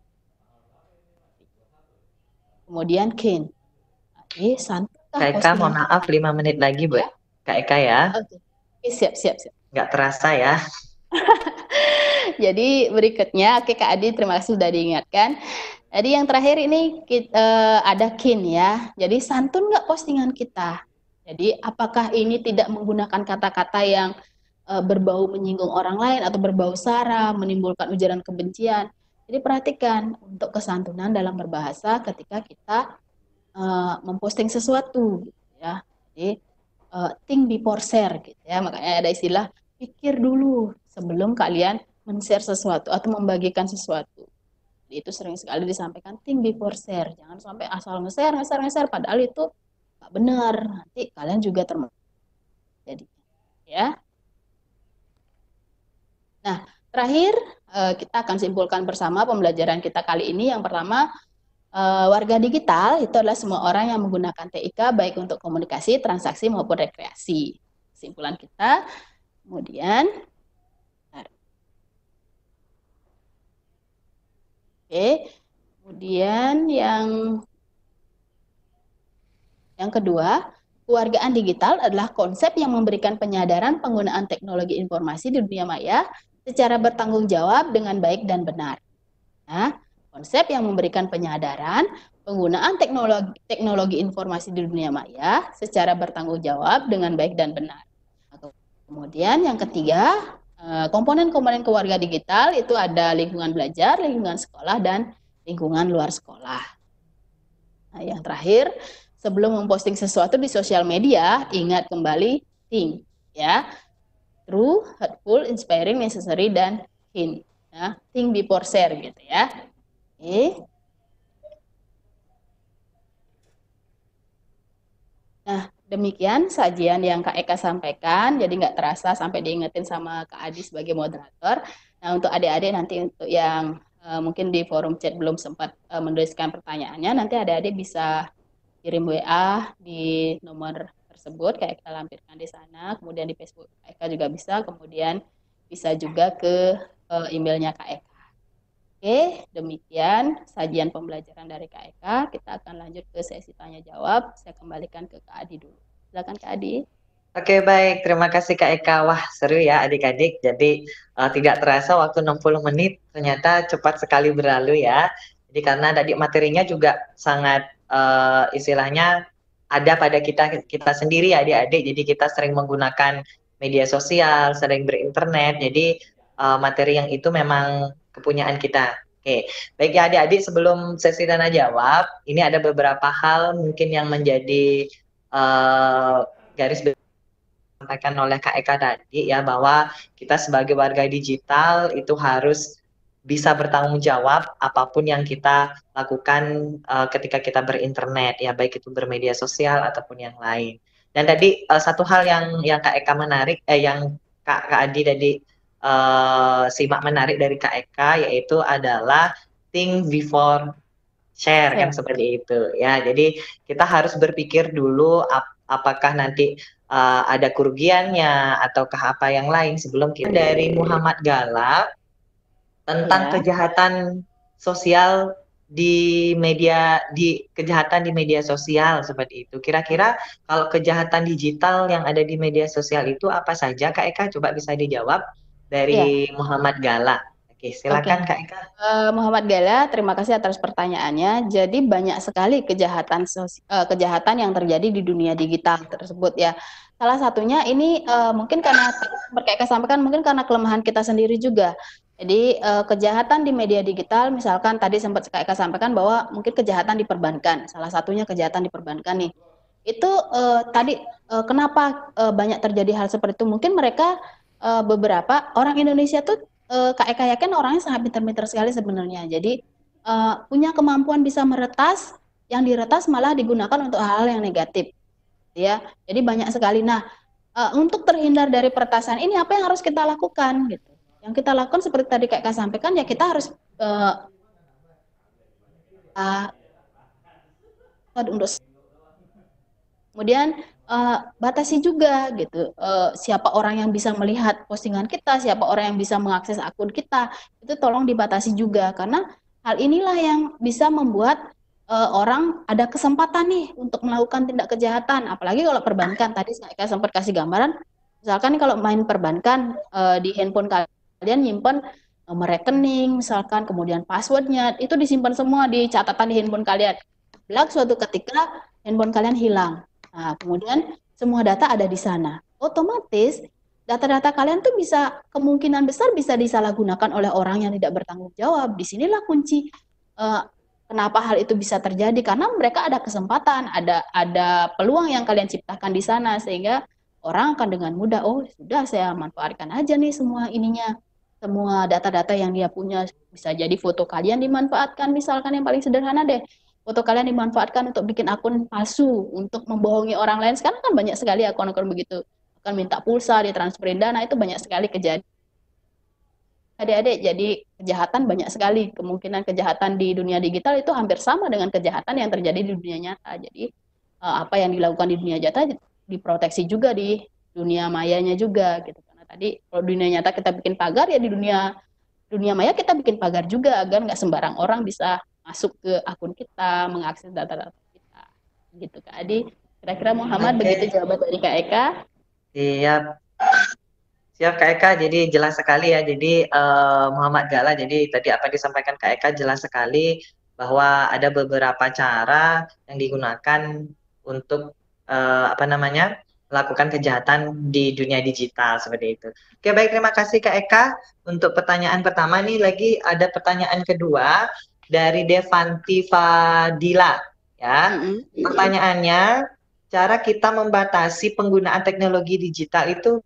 Kemudian kin, eh santunkah Kak Eka, postingan mohon maaf, kita? lima menit lagi buat Ya, Kak Eka ya. oke, okay. Siap, siap, siap. Nggak terasa ya. Jadi berikutnya, oke Kak Adi, terima kasih sudah diingatkan. Jadi yang terakhir ini kita, uh, ada kin ya. Jadi santun nggak postingan kita? Jadi apakah ini tidak menggunakan kata-kata yang uh, berbau menyinggung orang lain atau berbau sara, menimbulkan ujaran kebencian? Jadi perhatikan untuk kesantunan dalam berbahasa ketika kita uh, memposting sesuatu, gitu ya. Jadi uh, think before share, gitu ya. Makanya ada istilah pikir dulu sebelum kalian men-share sesuatu atau membagikan sesuatu. Itu sering sekali disampaikan think before share, jangan sampai asal nge-share nge-share nge-share padahal itu nggak benar, nanti kalian juga termasuk jadi ya. Nah, terakhir kita akan simpulkan bersama pembelajaran kita kali ini. Yang pertama, warga digital itu adalah semua orang yang menggunakan T I K baik untuk komunikasi, transaksi maupun rekreasi. Kesimpulan kita, kemudian Oke, kemudian yang yang kedua, kewargaan digital adalah konsep yang memberikan penyadaran penggunaan teknologi informasi di dunia maya secara bertanggung jawab dengan baik dan benar. Nah, konsep yang memberikan penyadaran penggunaan teknologi, teknologi informasi di dunia maya secara bertanggung jawab dengan baik dan benar. Kemudian yang ketiga, komponen-komponen keluarga digital itu ada lingkungan belajar, lingkungan sekolah, dan lingkungan luar sekolah. Nah, yang terakhir, sebelum memposting sesuatu di sosial media, ingat kembali think, ya, true, hurtful, inspiring, necessary, dan hint. Ya, think before share gitu ya. Oke. Nah, demikian sajian yang Kak Eka sampaikan, jadi nggak terasa sampai diingetin sama Kak Adi sebagai moderator. Nah, untuk adik-adik nanti untuk yang uh, mungkin di forum chat belum sempat uh, menuliskan pertanyaannya, nanti adik-adik bisa kirim W A di nomor tersebut, Kak Eka lampirkan di sana, kemudian di Facebook Kak Eka juga bisa, kemudian bisa juga ke uh, emailnya Kak Eka. Oke, demikian sajian pembelajaran dari Kak Eka. Kita akan lanjut ke sesi tanya jawab. Saya kembalikan ke Kak Adi dulu. Silakan Kak Adi. Oke, baik. Terima kasih Kak Eka. Wah, seru ya adik-adik. Jadi uh, tidak terasa waktu enam puluh menit ternyata cepat sekali berlalu ya. Jadi karena tadi materinya juga sangat uh, istilahnya ada pada kita kita sendiri ya adik-adik. Jadi kita sering menggunakan media sosial, sering berinternet. Jadi uh, materi yang itu memang kepunyaan kita. Oke, baik ya adik-adik, sebelum sesi tanya jawab, ini ada beberapa hal mungkin yang menjadi uh, garis disampaikan oleh Kak Eka tadi ya, bahwa kita sebagai warga digital itu harus bisa bertanggung jawab apapun yang kita lakukan uh, ketika kita berinternet ya, baik itu bermedia sosial ataupun yang lain. Dan tadi uh, satu hal yang yang Kak Eka menarik eh yang Kak Kak Adi tadi uh, simak menarik dari Kak Eka, yaitu adalah think before share, kan seperti itu ya. Jadi kita harus berpikir dulu ap apakah nanti uh, ada kerugiannya ataukah apa yang lain sebelum kita. Dari Muhammad Gala tentang ya. Kejahatan sosial di media di kejahatan di media sosial seperti itu. Kira-kira kalau kejahatan digital yang ada di media sosial itu apa saja Kak Eka? Coba bisa dijawab dari ya. Muhammad Gala. Oke, silakan Oke. Kak Eka. Uh, Muhammad Gala, terima kasih atas pertanyaannya. Jadi banyak sekali kejahatan uh, kejahatan yang terjadi di dunia digital tersebut ya. Salah satunya ini uh, mungkin karena berkaitan sampaikan mungkin karena kelemahan kita sendiri juga. Jadi uh, kejahatan di media digital, misalkan tadi sempat Kak Eka sampaikan bahwa mungkin kejahatan di perbankan, salah satunya kejahatan di perbankan nih. Itu uh, tadi uh, kenapa uh, banyak terjadi hal seperti itu? Mungkin mereka uh, beberapa orang Indonesia tuh uh, Kak Eka yakin orangnya sangat pintar-pintar sekali sebenarnya. Jadi uh, punya kemampuan bisa meretas, yang diretas malah digunakan untuk hal-hal yang negatif, ya. Jadi banyak sekali. Nah, uh, untuk terhindar dari peretasan ini apa yang harus kita lakukan? Gitu. Yang kita lakukan seperti tadi Kak Eka sampaikan ya, kita harus uh, uh, untuk kemudian uh, batasi juga gitu uh, siapa orang yang bisa melihat postingan kita, siapa orang yang bisa mengakses akun kita, itu tolong dibatasi juga karena hal inilah yang bisa membuat uh, orang ada kesempatan nih untuk melakukan tindak kejahatan, apalagi kalau perbankan. Tadi saya sempat kasih gambaran, misalkan kalau main perbankan uh, di handphone kalian nyimpen nomor rekening misalkan, kemudian passwordnya itu disimpan semua di catatan di handphone kalian. Belak suatu ketika handphone kalian hilang. Nah, kemudian semua data ada di sana. Otomatis data-data kalian tuh bisa kemungkinan besar bisa disalahgunakan oleh orang yang tidak bertanggung jawab. Disinilah kunci uh, kenapa hal itu bisa terjadi, karena mereka ada kesempatan, ada ada peluang yang kalian ciptakan di sana sehingga orang akan dengan mudah, oh sudah saya manfaatkan aja nih semua ininya, semua data-data yang dia punya. Bisa jadi foto kalian dimanfaatkan, misalkan yang paling sederhana deh, foto kalian dimanfaatkan untuk bikin akun palsu, untuk membohongi orang lain. Sekarang kan banyak sekali akun-akun begitu. Akan minta pulsa, ditransferin dana, itu banyak sekali kejadian. Adik-adik, jadi kejahatan banyak sekali. Kemungkinan kejahatan di dunia digital itu hampir sama dengan kejahatan yang terjadi di dunia nyata. Jadi apa yang dilakukan di dunia nyata diproteksi juga di dunia mayanya juga gitu. Karena tadi kalau dunia nyata kita bikin pagar, ya di dunia dunia maya kita bikin pagar juga agar nggak sembarang orang bisa masuk ke akun kita, mengakses data-data kita. Gitu Kak Adi. Kira-kira Muhammad, Oke. begitu jawaban dari Kak Eka? Siap. Siap Kak Eka, jadi jelas sekali ya. Jadi uh, Muhammad Gala, jadi tadi apa disampaikan Kak Eka jelas sekali bahwa ada beberapa cara yang digunakan untuk uh, apa namanya melakukan kejahatan di dunia digital seperti itu. Oke, baik, terima kasih Kak Eka untuk pertanyaan pertama. Nih lagi ada pertanyaan kedua dari Devanti Fadila ya. Mm-hmm. Pertanyaannya, cara kita membatasi penggunaan teknologi digital itu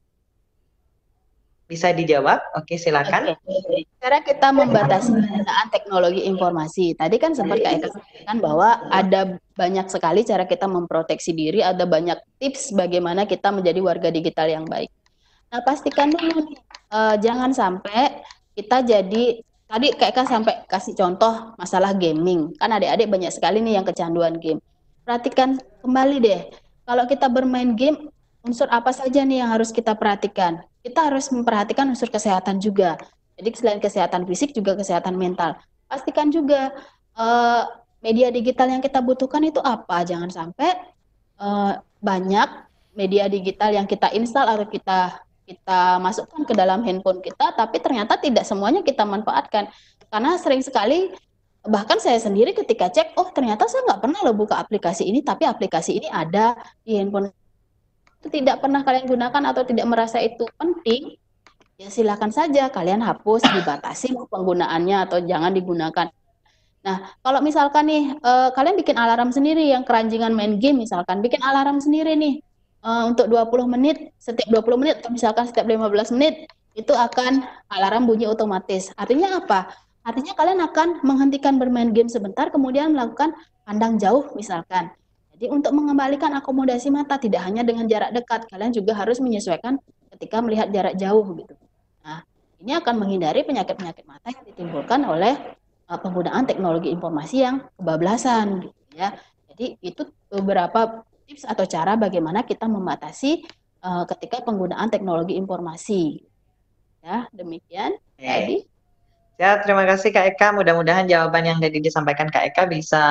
bisa dijawab? Oke, silakan. Oke. Cara kita membatasi penggunaan teknologi informasi. Tadi kan sempat Kak Eka sampaikan bahwa ada banyak sekali cara kita memproteksi diri, ada banyak tips bagaimana kita menjadi warga digital yang baik. Nah, pastikan dulu nih, uh, jangan sampai kita jadi, tadi Kak Eka sampai kasih contoh masalah gaming. Kan adik-adik banyak sekali nih yang kecanduan game. Perhatikan kembali deh, kalau kita bermain game, unsur apa saja nih yang harus kita perhatikan? Kita harus memperhatikan unsur kesehatan juga. Jadi selain kesehatan fisik juga kesehatan mental. Pastikan juga uh, media digital yang kita butuhkan itu apa. Jangan sampai uh, banyak media digital yang kita install atau kita kita masukkan ke dalam handphone kita, tapi ternyata tidak semuanya kita manfaatkan. Karena sering sekali, bahkan saya sendiri ketika cek, oh ternyata saya nggak pernah loh buka aplikasi ini, tapi aplikasi ini ada di handphone itu tidak pernah kalian gunakan atau tidak merasa itu penting, ya silakan saja kalian hapus, dibatasi penggunaannya atau jangan digunakan. Nah, kalau misalkan nih uh, kalian bikin alarm sendiri yang keranjingan main game, misalkan bikin alarm sendiri nih uh, untuk dua puluh menit, setiap dua puluh menit atau misalkan setiap lima belas menit itu akan alarm bunyi otomatis. Artinya apa? Artinya kalian akan menghentikan bermain game sebentar, kemudian melakukan pandang jauh misalkan. Jadi untuk mengembalikan akomodasi mata tidak hanya dengan jarak dekat, kalian juga harus menyesuaikan ketika melihat jarak jauh gitu. Nah, ini akan menghindari penyakit-penyakit mata yang ditimbulkan oleh uh, penggunaan teknologi informasi yang kebablasan gitu ya. Jadi itu beberapa tips atau cara bagaimana kita membatasi uh, ketika penggunaan teknologi informasi. Ya, demikian tadi. Ya, terima kasih Kak Eka. Mudah-mudahan jawaban yang tadi disampaikan Kak Eka bisa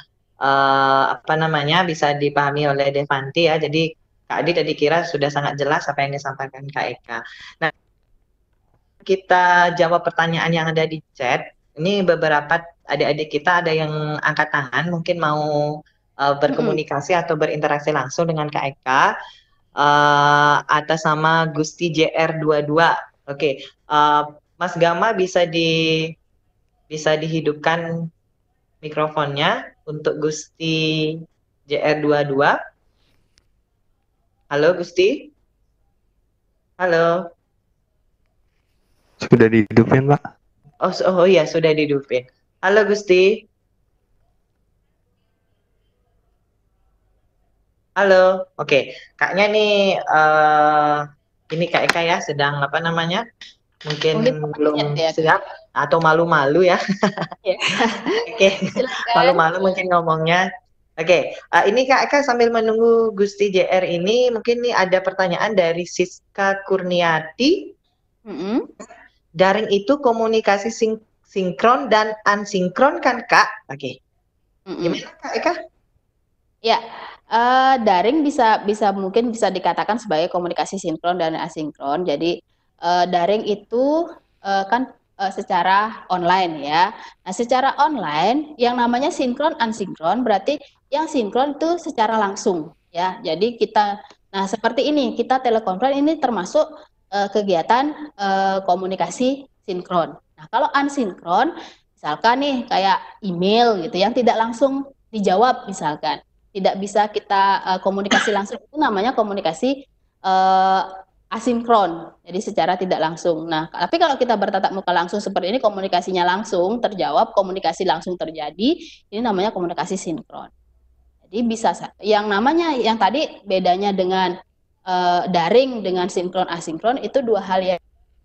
Uh, apa namanya bisa dipahami oleh Devanti ya. Jadi Kak Adi tadi kira sudah sangat jelas apa yang disampaikan Kak Eka. Nah, kita jawab pertanyaan yang ada di chat. Ini beberapa adik-adik kita ada yang angkat tangan, mungkin mau uh, berkomunikasi mm-hmm. atau berinteraksi langsung dengan Kak Eka. Uh, atas nama Gusti J R dua puluh dua. Oke, okay. uh, Mas Gama bisa di bisa dihidupkan mikrofonnya untuk Gusti J R dua puluh dua. Halo Gusti. Halo. Sudah dihidupin, Pak. Oh, oh iya, sudah dihidupin. Halo Gusti. Halo. Oke, Kaknya nih uh, ini Kak Eka ya sedang apa namanya? Mungkin, Mungkin belum ya, siap atau malu-malu ya. Yeah. Oke, malu-malu mungkin ngomongnya. Oke, uh, ini Kak Eka sambil menunggu Gusti J R ini, mungkin nih ada pertanyaan dari Siska Kurniati. Mm-mm. Daring itu komunikasi sing sinkron dan ansinkron kan Kak? Oke, Mm-mm. gimana Kak Eka? Ya, eh, daring bisa bisa mungkin bisa dikatakan sebagai komunikasi sinkron dan asinkron. Jadi eh, daring itu eh, kan eh, secara online ya. Nah, secara online yang namanya sinkron ansinkron berarti yang sinkron itu secara langsung ya. Jadi kita nah seperti ini, kita telekonferensi ini termasuk eh, kegiatan eh, komunikasi sinkron. Nah, kalau ansinkron misalkan nih kayak email gitu yang tidak langsung dijawab misalkan tidak bisa kita uh, komunikasi langsung itu namanya komunikasi uh, asinkron. Jadi secara tidak langsung. Nah, tapi kalau kita bertatap muka langsung seperti ini komunikasinya langsung terjawab, komunikasi langsung terjadi, ini namanya komunikasi sinkron. Jadi bisa yang namanya yang tadi bedanya dengan uh, daring dengan sinkron asinkron itu dua hal ya.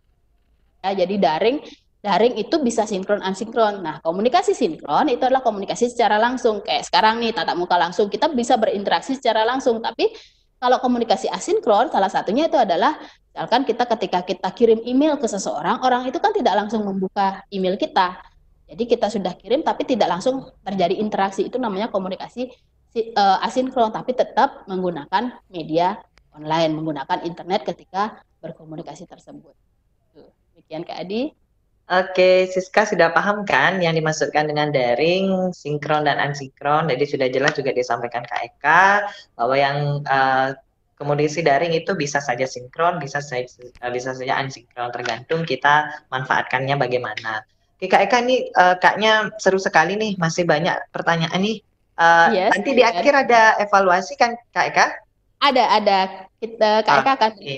Jadi daring daring itu bisa sinkron asinkron. Nah, komunikasi sinkron itu adalah komunikasi secara langsung. Kayak sekarang nih tatap muka langsung kita bisa berinteraksi secara langsung. Tapi kalau komunikasi asinkron salah satunya itu adalah misalkan kita ketika kita kirim email ke seseorang, orang itu kan tidak langsung membuka email kita. Jadi kita sudah kirim tapi tidak langsung terjadi interaksi. Itu namanya komunikasi uh, asinkron tapi tetap menggunakan media online, menggunakan internet ketika berkomunikasi tersebut. Demikian Kak Adi. Oke, Siska sudah paham kan yang dimaksudkan dengan daring, sinkron dan ansinkron. Jadi sudah jelas juga disampaikan Kak Eka bahwa yang uh, komunikasi daring itu bisa saja sinkron, bisa saja bisa saja ansinkron, tergantung kita manfaatkannya bagaimana. Oke, Kak Eka ini uh, Kaknya seru sekali nih, masih banyak pertanyaan nih. Uh, Yes, nanti di akhir ada evaluasi kan Kak Eka? Ada, ada. Kita Kak Eka akan okay.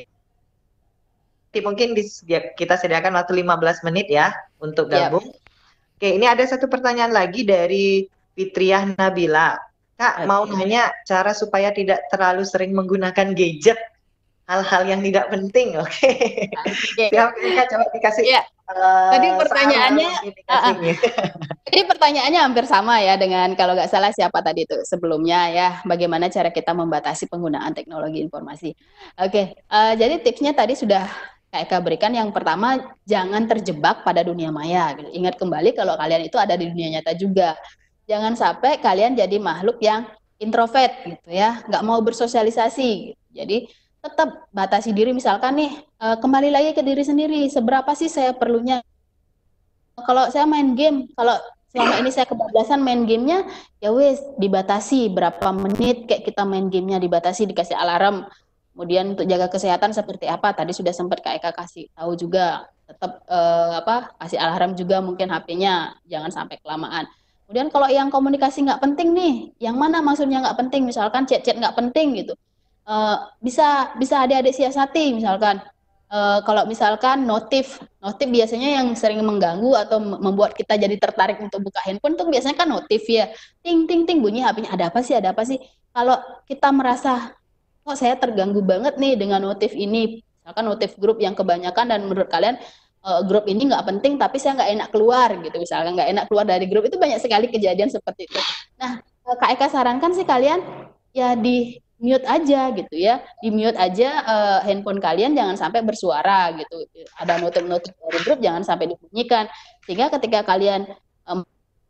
Mungkin kita sediakan waktu lima belas menit ya untuk gabung. Yep. Oke, ini ada satu pertanyaan lagi dari Fitriah Nabila. Kak, okay. mau nanya cara supaya tidak terlalu sering menggunakan gadget, hal-hal yang tidak penting. Oke. Okay. Okay. Siap, Kak, coba dikasih. Yeah. Uh, Tadi pertanyaannya, uh, jadi pertanyaannya hampir sama ya dengan kalau nggak salah siapa tadi itu sebelumnya ya, bagaimana cara kita membatasi penggunaan teknologi informasi. Oke, okay. uh, jadi tipsnya tadi sudah Kak Eka berikan. Yang pertama, jangan terjebak pada dunia maya. Gitu. Ingat kembali kalau kalian itu ada di dunia nyata juga. Jangan sampai kalian jadi makhluk yang introvert gitu ya, nggak mau bersosialisasi. Gitu. Jadi tetap batasi diri, misalkan nih uh, kembali lagi ke diri sendiri, seberapa sih saya perlunya. Kalau saya main game, kalau selama ini saya kebablasan main gamenya, ya wes dibatasi berapa menit kayak kita main gamenya, dibatasi, dikasih alarm. Kemudian untuk jaga kesehatan seperti apa, tadi sudah sempat Kak Eka kasih tahu juga, tetap eh, apa kasih alarm juga mungkin H P-nya, jangan sampai kelamaan. Kemudian kalau yang komunikasi nggak penting nih, yang mana maksudnya nggak penting, misalkan chat-chat nggak penting gitu, uh, bisa bisa adik-adik siasati misalkan. Uh, kalau misalkan notif, notif biasanya yang sering mengganggu atau membuat kita jadi tertarik untuk buka handphone tuh biasanya kan notif ya, ting ting ting bunyi H P-nya, ada apa sih, ada apa sih. Kalau kita merasa, kok oh, saya terganggu banget nih dengan notif ini, misalkan notif grup yang kebanyakan dan menurut kalian uh, grup ini nggak penting tapi saya nggak enak keluar gitu, misalkan nggak enak keluar dari grup, itu banyak sekali kejadian seperti itu. Nah, Kak Eka sarankan sih kalian ya di mute aja gitu ya, di mute aja uh, handphone kalian, jangan sampai bersuara gitu, ada notif-notif dari grup jangan sampai dibunyikan, sehingga ketika kalian um,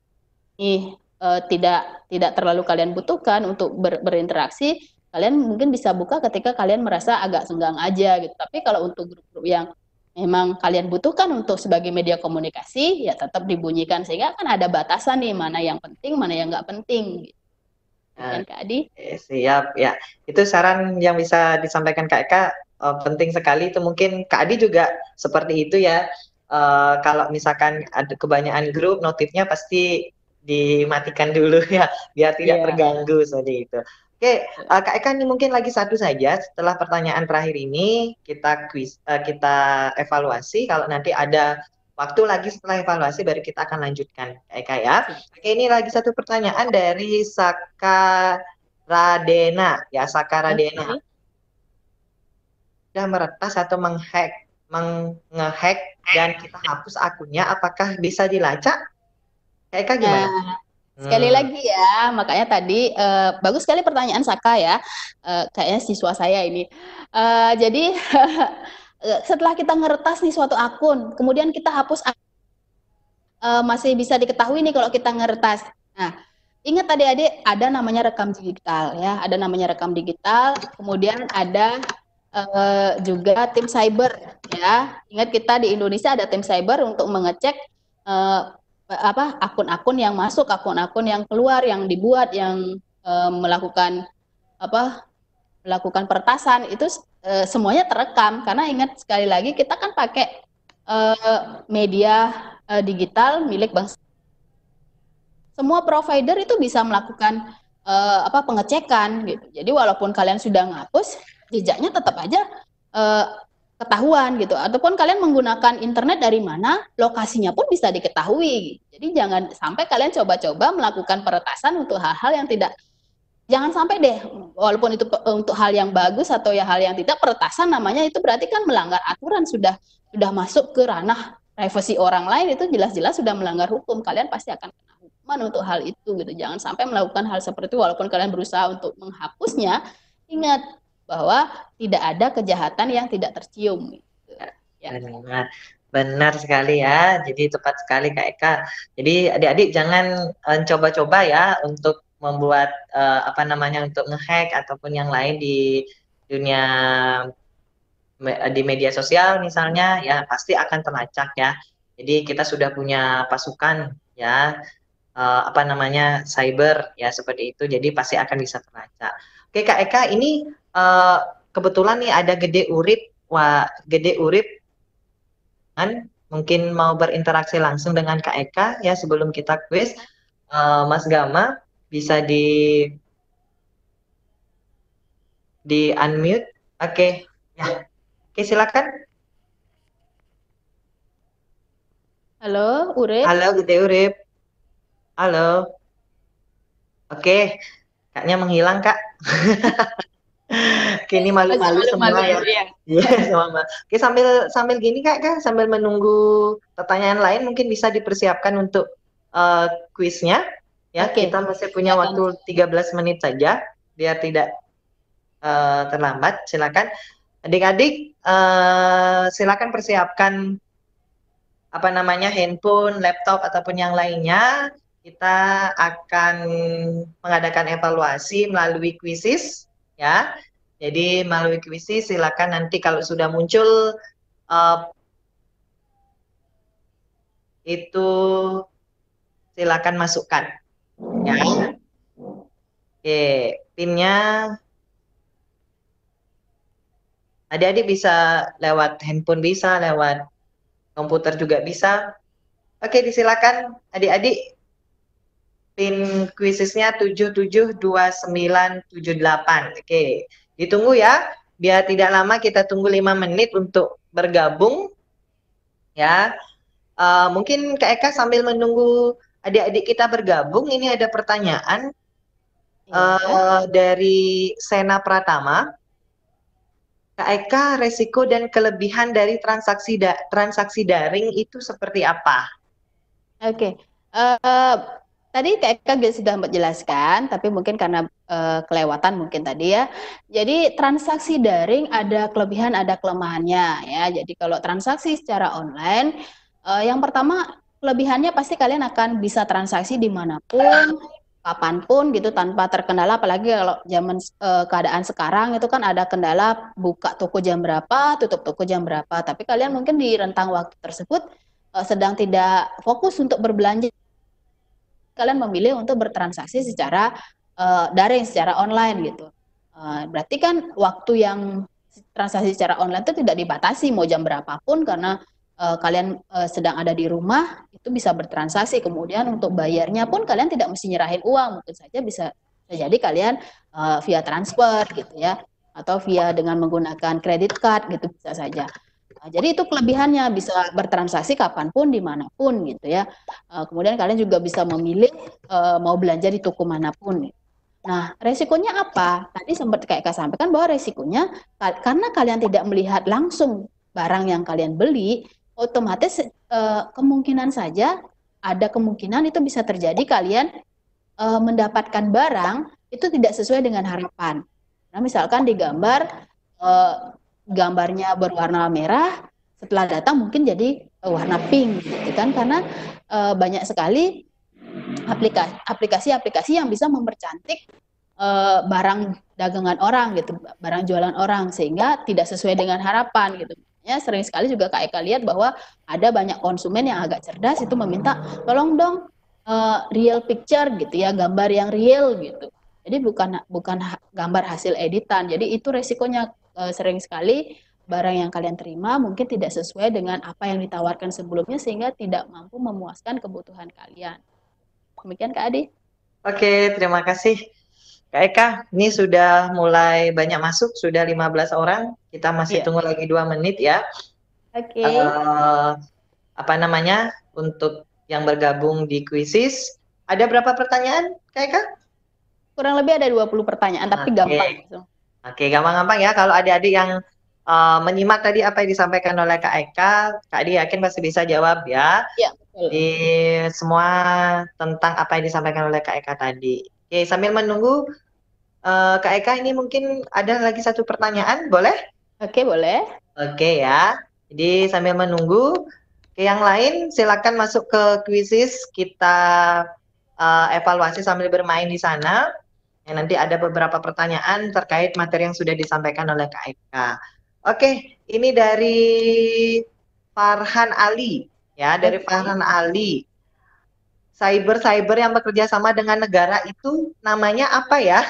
ini uh, tidak tidak terlalu kalian butuhkan untuk ber, berinteraksi, kalian mungkin bisa buka ketika kalian merasa agak senggang aja gitu. Tapi kalau untuk grup-grup yang memang kalian butuhkan untuk sebagai media komunikasi, ya tetap dibunyikan, sehingga kan ada batasan nih mana yang penting, mana yang nggak penting gitu. Nah, Kak Adi? Siap, ya. Itu saran yang bisa disampaikan Kak Eka, uh, penting sekali. Itu mungkin Kak Adi juga seperti itu ya. Uh, kalau misalkan ada kebanyakan grup, notifnya pasti dimatikan dulu ya, biar tidak yeah. terganggu seperti itu. Oke, uh, Kak Eka ini mungkin lagi satu saja. Setelah pertanyaan terakhir ini, kita quiz, uh, kita evaluasi. Kalau nanti ada waktu lagi setelah evaluasi baru kita akan lanjutkan, Eka ya. Oke, ini lagi satu pertanyaan dari Saka Radena, ya Saka Radena. Okay. Sudah meretas atau menghack, menghack dan kita hapus akunnya, apakah bisa dilacak? Eka gimana? Uh, Sekali Hmm. lagi ya, makanya tadi uh, bagus sekali pertanyaan Saka ya, uh, kayaknya siswa saya ini. Uh, jadi setelah kita ngeretas nih suatu akun, kemudian kita hapus, uh, masih bisa diketahui nih kalau kita ngeretas. Nah, ingat adik-adik, ada namanya rekam digital ya, ada namanya rekam digital, kemudian ada uh, juga tim cyber ya. Ingat kita di Indonesia ada tim cyber untuk mengecek uh, apa akun-akun yang masuk, akun-akun yang keluar, yang dibuat, yang uh, melakukan apa melakukan peretasan itu uh, semuanya terekam karena ingat sekali lagi kita kan pakai uh, media uh, digital milik bank. Semua provider itu bisa melakukan uh, apa pengecekan gitu. Jadi walaupun kalian sudah ngapus, jejaknya tetap aja uh, ketahuan gitu. Ataupun kalian menggunakan internet dari mana, lokasinya pun bisa diketahui. Jadi jangan sampai kalian coba-coba melakukan peretasan untuk hal-hal yang tidak. Jangan sampai deh, walaupun itu untuk hal yang bagus atau ya hal yang tidak, peretasan namanya itu berarti kan melanggar aturan, sudah sudah masuk ke ranah privasi orang lain, itu jelas-jelas sudah melanggar hukum. Kalian pasti akan kena hukuman untuk hal itu gitu. Jangan sampai melakukan hal seperti itu walaupun kalian berusaha untuk menghapusnya. Ingat bahwa tidak ada kejahatan yang tidak tercium gitu. Ya. Benar, benar sekali ya. Jadi tepat sekali Kak Eka. Jadi adik-adik jangan eh, coba-coba ya untuk membuat uh, apa namanya untuk ngehack ataupun yang lain di dunia di media sosial misalnya ya pasti akan terlacak ya. Jadi kita sudah punya pasukan ya uh, apa namanya cyber ya seperti itu. Jadi pasti akan bisa terlacak. Oke Kak Eka ini uh, kebetulan nih ada Gede Urip. Wah, Gede Urip kan mungkin mau berinteraksi langsung dengan Kak Eka ya sebelum kita quiz. Uh, Mas Gama bisa di di unmute. Oke, okay. Ya. Oke, okay, silakan. Halo, Urip. Halo, Gede Urip. Halo. Oke, okay. Kaknya menghilang, Kak. Kini malu-malu semua ya. Iya, sama. Oke, sambil sambil gini Kak, Kak, sambil menunggu pertanyaan lain mungkin bisa dipersiapkan untuk uh, kuisnya. Ya, okay. Kita masih punya silakan. Waktu tiga belas menit saja biar tidak uh, terlambat. Silakan. Adik-adik, uh, silakan persiapkan apa namanya handphone, laptop ataupun yang lainnya. Kita akan mengadakan evaluasi melalui kuisis, ya. Jadi melalui kuisis silakan nanti kalau sudah muncul uh, itu silakan masukkan, ya. Oke, pinnya adik-adik bisa lewat handphone, bisa lewat komputer juga bisa. Oke, disilakan adik-adik. Pin kuisisnya tujuh tujuh dua sembilan tujuh delapan. Oke, ditunggu ya. Biar tidak lama kita tunggu lima menit untuk bergabung. Ya, uh, mungkin Kak Eka sambil menunggu adik-adik kita bergabung, ini ada pertanyaan ya. uh, dari Sena Pratama. Kak Eka, resiko dan kelebihan dari transaksi da transaksi daring itu seperti apa? Oke, okay. uh, tadi Kak Eka sudah menjelaskan, tapi mungkin karena uh, kelewatan mungkin tadi ya. Jadi transaksi daring ada kelebihan, ada kelemahannya ya. Jadi kalau transaksi secara online, uh, yang pertama kelebihannya pasti kalian akan bisa transaksi dimanapun, kapanpun gitu tanpa terkendala. Apalagi kalau zaman uh, keadaan sekarang itu kan ada kendala buka toko jam berapa, tutup toko jam berapa. Tapi kalian mungkin di rentang waktu tersebut uh, sedang tidak fokus untuk berbelanja. Kalian memilih untuk bertransaksi secara uh, daring, secara online gitu. Uh, berarti kan waktu yang transaksi secara online itu tidak dibatasi mau jam berapapun karena uh, kalian uh, sedang ada di rumah itu bisa bertransaksi. Kemudian untuk bayarnya pun kalian tidak mesti nyerahin uang, mungkin saja bisa jadi kalian uh, via transfer gitu ya, atau via dengan menggunakan credit card gitu bisa saja. Nah, jadi itu kelebihannya bisa bertransaksi kapanpun, dimanapun gitu ya. Uh, kemudian kalian juga bisa memilih uh, mau belanja di toko manapun. Gitu. Nah, resikonya apa? Tadi sempat kayak Kak sampaikan bahwa resikonya karena kalian tidak melihat langsung barang yang kalian beli, otomatis uh, kemungkinan saja ada kemungkinan itu bisa terjadi kalian uh, mendapatkan barang itu tidak sesuai dengan harapan. Nah, misalkan di gambar uh, gambarnya berwarna merah, setelah datang mungkin jadi uh, warna pink, gitu kan? Karena uh, banyak sekali aplikasi-aplikasi yang bisa mempercantik uh, barang dagangan orang gitu, barang jualan orang, sehingga tidak sesuai dengan harapan gitu. Ya, sering sekali juga Kak Eka lihat bahwa ada banyak konsumen yang agak cerdas itu meminta tolong dong uh, real picture gitu ya, gambar yang real gitu. Jadi bukan bukan gambar hasil editan. Jadi itu resikonya uh, sering sekali barang yang kalian terima mungkin tidak sesuai dengan apa yang ditawarkan sebelumnya sehingga tidak mampu memuaskan kebutuhan kalian. Demikian Kak Adi. Oke, terima kasih Kak Eka. Ini sudah mulai banyak masuk, sudah lima belas orang. Kita masih yeah. tunggu lagi dua menit ya. Oke. Okay. Uh, apa namanya, untuk yang bergabung di Quizizz, ada berapa pertanyaan Kak Eka? Kurang lebih ada dua puluh pertanyaan, tapi okay. gampang. Oke, okay, gampang-gampang ya. Kalau adik-adik yang uh, menyimak tadi apa yang disampaikan oleh Kak Eka, Kak Adi yakin pasti bisa jawab ya. Iya, betul. Di semua tentang apa yang disampaikan oleh Kak Eka tadi. Oke, sambil menunggu uh, Kak Eka, ini mungkin ada lagi satu pertanyaan, boleh? Oke, boleh. Oke ya. Jadi sambil menunggu, ke yang lain silakan masuk ke Quizizz, kita uh, evaluasi sambil bermain di sana. Ya, nanti ada beberapa pertanyaan terkait materi yang sudah disampaikan oleh Kak Eka. Oke, ini dari Farhan Ali. Ya, dari okay. Farhan Ali. Cyber-cyber yang bekerja sama dengan negara itu namanya apa ya?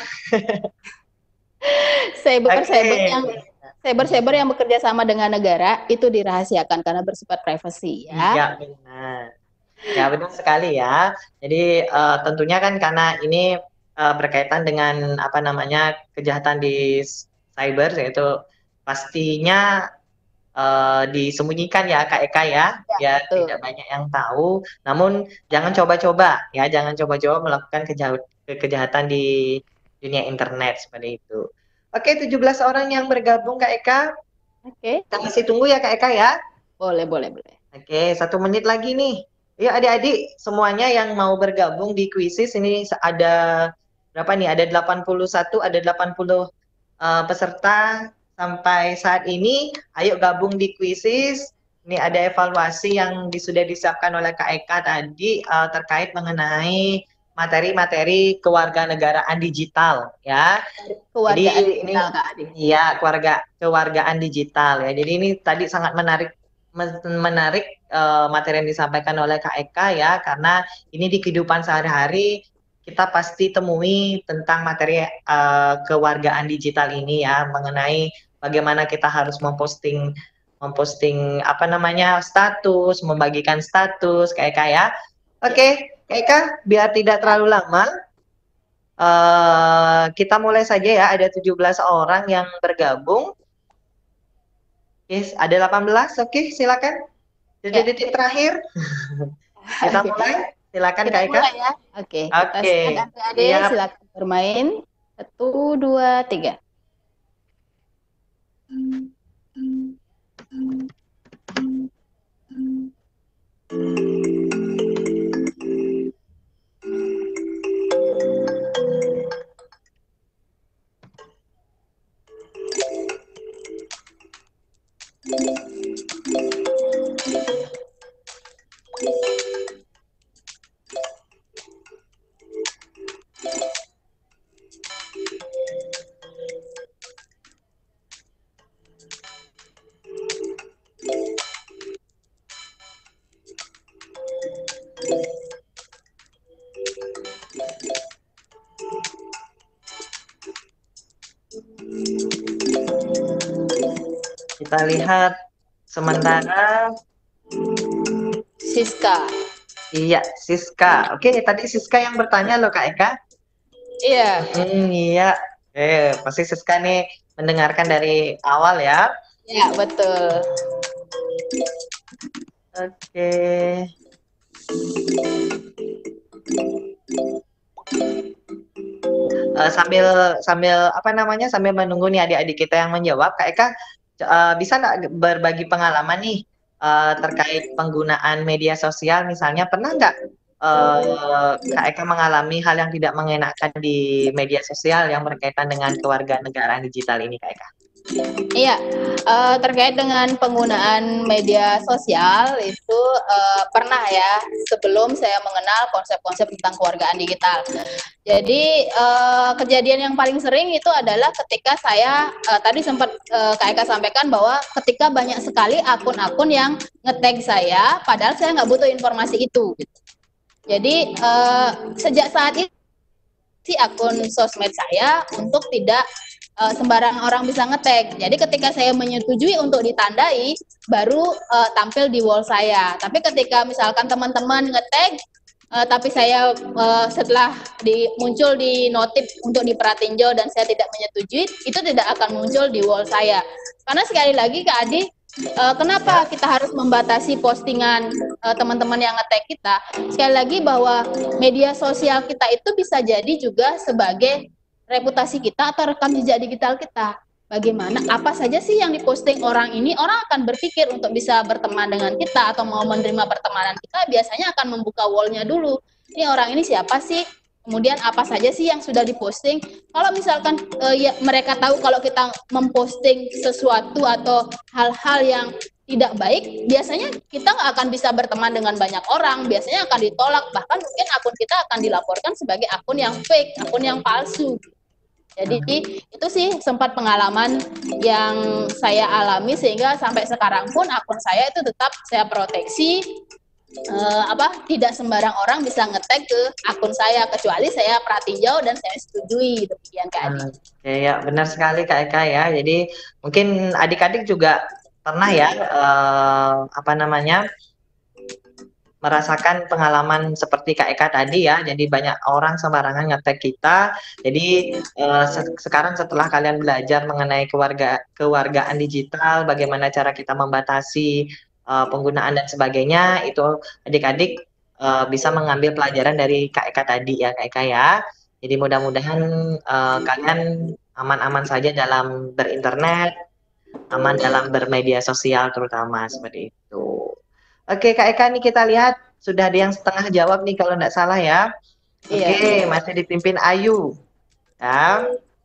Cyber-cyber okay. yang cyber-cyber yang bekerja sama dengan negara itu dirahasiakan karena bersifat privasi ya. Iya, benar. Ya, benar sekali ya. Jadi uh, tentunya kan karena ini uh, berkaitan dengan apa namanya kejahatan di cyber, yaitu pastinya Uh, disembunyikan ya Kak Eka ya, ya, ya tidak banyak yang tahu. Namun jangan coba-coba ya, jangan coba-coba melakukan kejahat, kejahatan di dunia internet seperti itu. Oke, tujuh belas orang yang bergabung Kak Eka. Oke. Kita masih tunggu ya Kak Eka ya. Boleh, boleh, boleh. Oke, satu menit lagi nih. Yuk adik-adik semuanya yang mau bergabung di Quizizz, ini ada berapa nih? Ada delapan puluh satu, ada delapan puluh uh, peserta. Sampai saat ini, ayo gabung di Quizizz. Ini ada evaluasi yang sudah disiapkan oleh Kak Eka tadi uh, terkait mengenai materi-materi kewarganegaraan digital, ya. Kewargaan Jadi digital, ini, Kak Adi. Iya, keluarga kewargaan digital ya. Jadi ini tadi sangat menarik, menarik uh, materi yang disampaikan oleh Kak Eka ya, karena ini di kehidupan sehari-hari kita pasti temui tentang materi uh, kewargaan digital ini ya, mengenai bagaimana kita harus memposting memposting apa namanya status, membagikan status kayak kayak. Oke, okay, Kak, biar tidak terlalu lama, uh, kita mulai saja ya. Ada tujuh belas orang yang bergabung. Yes, ada delapan belas. Oke, okay, silakan. Detik-detik ya. Terakhir. Kita mulai. Silakan Kak Eka. Ya. Oke. Okay. Oke. Okay. Yep. Silakan bermain. Satu, dua, tiga. Kita lihat sementara Siska. Iya, Siska. Oke, tadi Siska yang bertanya loh Kak Eka. Iya. Hmm, iya. Eh, pasti Siska nih mendengarkan dari awal ya. Iya, betul. Oke. Uh, sambil sambil apa namanya sambil menunggu nih adik-adik kita yang menjawab, Kak Eka uh, bisa nggak berbagi pengalaman nih uh, terkait penggunaan media sosial, misalnya pernah nggak uh, Kak Eka mengalami hal yang tidak mengenakan di media sosial yang berkaitan dengan kewarganegaraan digital ini, Kak Eka? Iya, uh, terkait dengan penggunaan media sosial itu uh, pernah ya sebelum saya mengenal konsep-konsep tentang kewargaan digital. Jadi uh, kejadian yang paling sering itu adalah ketika saya uh, tadi sempat uh, Kak Eka sampaikan bahwa ketika banyak sekali akun-akun yang nge-tag saya, padahal saya nggak butuh informasi itu. Jadi uh, sejak saat itu si akun sosmed saya untuk tidak uh, sembarang orang bisa ngetek. Jadi ketika saya menyetujui untuk ditandai, baru uh, tampil di wall saya. Tapi ketika misalkan teman-teman ngetek, uh, tapi saya uh, setelah di, muncul di notif untuk diperhatinjau dan saya tidak menyetujui, itu tidak akan muncul di wall saya. Karena sekali lagi Kak Adi, uh, kenapa kita harus membatasi postingan uh, teman-teman yang nge-tag kita? Sekali lagi bahwa media sosial kita itu bisa jadi juga sebagai reputasi kita atau rekam jejak digital kita. Bagaimana, apa saja sih yang diposting orang ini, orang akan berpikir untuk bisa berteman dengan kita atau mau menerima pertemanan kita, biasanya akan membuka wall-nya dulu. Ini orang ini siapa sih? Kemudian apa saja sih yang sudah diposting? Kalau misalkan uh, ya, mereka tahu kalau kita memposting sesuatu atau hal-hal yang tidak baik, biasanya kita nggak akan bisa berteman dengan banyak orang, biasanya akan ditolak, bahkan mungkin akun kita akan dilaporkan sebagai akun yang fake, akun yang palsu. Jadi itu sih sempat pengalaman yang saya alami sehingga sampai sekarang pun akun saya itu tetap saya proteksi, eh, apa tidak sembarang orang bisa nge-tag ke akun saya kecuali saya pratinjau dan saya setujui, demikian Kak Adi. Oke, ya benar sekali Kak Eka ya. Jadi mungkin adik-adik juga pernah ya eh, apa namanya merasakan pengalaman seperti Kak Eka tadi ya. Jadi banyak orang sembarangan nge-tag kita. Jadi eh, se sekarang setelah kalian belajar mengenai keluarga kewargaan digital, bagaimana cara kita membatasi eh, penggunaan dan sebagainya, itu adik-adik eh, bisa mengambil pelajaran dari Kak Eka tadi ya, Kak Eka ya. Jadi mudah-mudahan uh, kalian aman-aman saja dalam berinternet, aman dalam bermedia sosial terutama seperti itu. Oke Kak Eka, nih kita lihat sudah ada yang setengah jawab nih kalau nggak salah ya. Oke, iya. Masih dipimpin Ayu. Ya.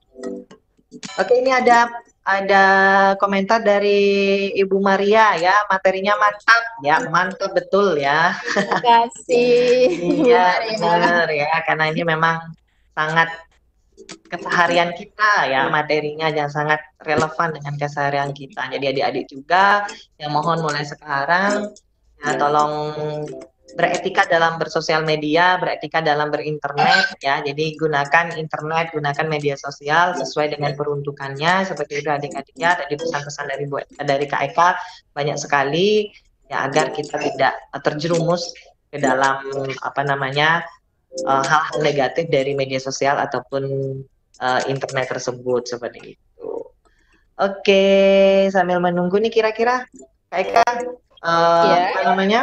Oke, ini ada ada komentar dari Ibu Maria ya, materinya mantap ya, mantap betul ya. Terima kasih. Iya benar ya, karena ini memang sangat keseharian kita ya, materinya yang sangat relevan dengan keseharian kita. Jadi adik-adik juga yang mohon mulai sekarang ya tolong beretika dalam bersosial media, beretika dalam berinternet ya. Jadi gunakan internet, gunakan media sosial sesuai dengan peruntukannya seperti itu adik-adik ya. Tadi pesan-pesan dari Bu dari Kak Eka banyak sekali ya agar kita tidak terjerumus ke dalam apa namanya hal-hal uh, negatif dari media sosial ataupun uh, internet tersebut seperti itu. Oke, sambil menunggu nih kira-kira Kak Eka uh, yeah. apa namanya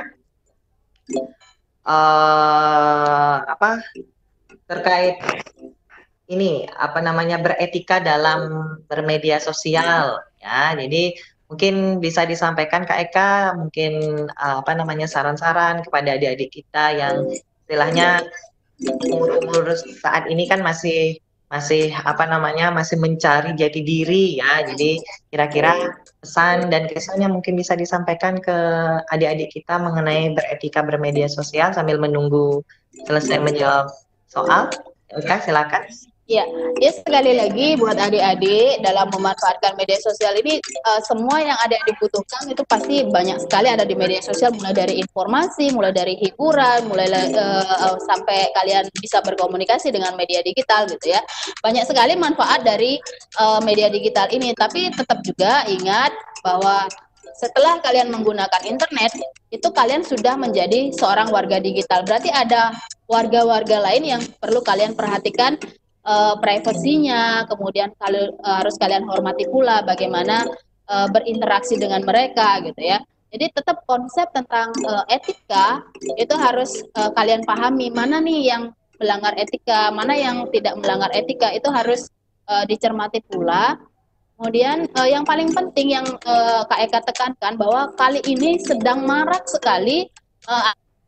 uh, apa terkait ini apa namanya beretika dalam bermedia sosial ya. Jadi mungkin bisa disampaikan Kak Eka mungkin uh, apa namanya saran-saran kepada adik-adik kita yang istilahnya umur-umur saat ini kan masih masih apa namanya masih mencari jati diri ya. Jadi kira-kira pesan dan kesannya mungkin bisa disampaikan ke adik-adik kita mengenai beretika bermedia sosial sambil menunggu selesai menjawab soal. Oke, silakan. Ya, ya sekali lagi buat adik-adik dalam memanfaatkan media sosial ini uh, semua yang adik-adik butuhkan itu pasti banyak sekali ada di media sosial, mulai dari informasi, mulai dari hiburan, mulai uh, sampai kalian bisa berkomunikasi dengan media digital gitu ya. Banyak sekali manfaat dari uh, media digital ini, tapi tetap juga ingat bahwa setelah kalian menggunakan internet itu kalian sudah menjadi seorang warga digital. Berarti ada warga-warga lain yang perlu kalian perhatikan Uh, privasinya, kemudian kali, uh, harus kalian hormati pula bagaimana uh, berinteraksi dengan mereka gitu ya. Jadi tetap konsep tentang uh, etika itu harus uh, kalian pahami, mana nih yang melanggar etika, mana yang tidak melanggar etika, itu harus uh, dicermati pula. Kemudian uh, yang paling penting yang uh, Kak Eka tekankan bahwa kali ini sedang marak sekali uh,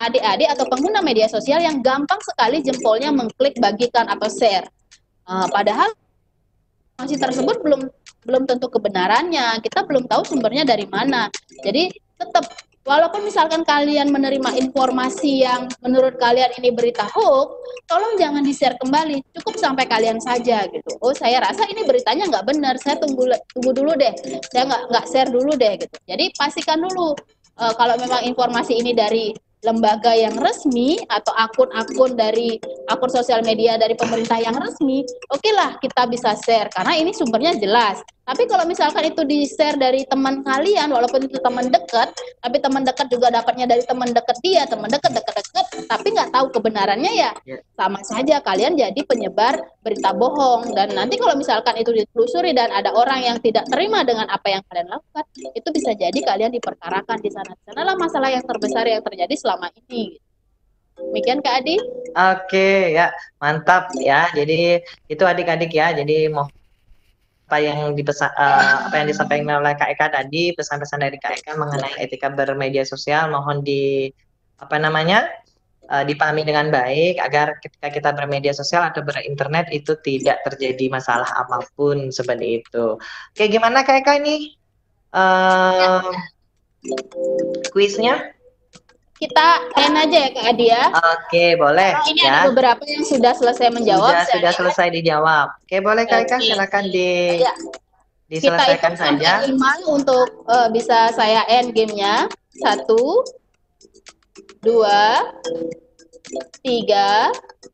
adik-adik atau pengguna media sosial yang gampang sekali jempolnya mengklik bagikan atau share. Uh, padahal informasi tersebut belum belum tentu kebenarannya, kita belum tahu sumbernya dari mana. Jadi tetap, walaupun misalkan kalian menerima informasi yang menurut kalian ini berita hoax, tolong jangan di-share kembali, cukup sampai kalian saja gitu. Oh, saya rasa ini beritanya nggak benar, saya tunggu tunggu dulu deh, saya nggak nggak share dulu deh gitu. Jadi pastikan dulu uh, kalau memang informasi ini dari lembaga yang resmi atau akun-akun dari akun sosial media dari pemerintah yang resmi, oke okay lah kita bisa share karena ini sumbernya jelas. Tapi kalau misalkan itu di-share dari teman kalian, walaupun itu teman dekat, tapi teman dekat juga dapatnya dari teman dekat dia, teman dekat dekat-dekat, tapi nggak tahu kebenarannya, ya sama saja kalian jadi penyebar berita bohong. Dan nanti kalau misalkan itu ditelusuri dan ada orang yang tidak terima dengan apa yang kalian lakukan, itu bisa jadi kalian diperkarakan di sana. Di sanalah masalah yang terbesar yang terjadi selama ini. Demikian Kak Adi. Oke, ya mantap ya. Jadi itu adik-adik ya. Jadi mau apa yang dipesan, uh, apa yang disampaikan oleh Kak Eka tadi, pesan-pesan dari Kak Eka mengenai etika bermedia sosial, mohon di apa namanya uh, dipahami dengan baik agar ketika kita bermedia sosial atau berinternet itu tidak terjadi masalah apapun seperti itu. Oke, gimana Kak Eka ini uh, kuisnya? Kita end aja ya Kak Adi ya. Oke, boleh. Karena ini ya. ada beberapa yang sudah selesai menjawab. Sudah, sudah selesai dijawab. Oke, boleh Kak Eka, silakan di ya. diselesaikan Kita hitung saja. sampai lima untuk uh, bisa saya end gamenya. Satu, dua, tiga,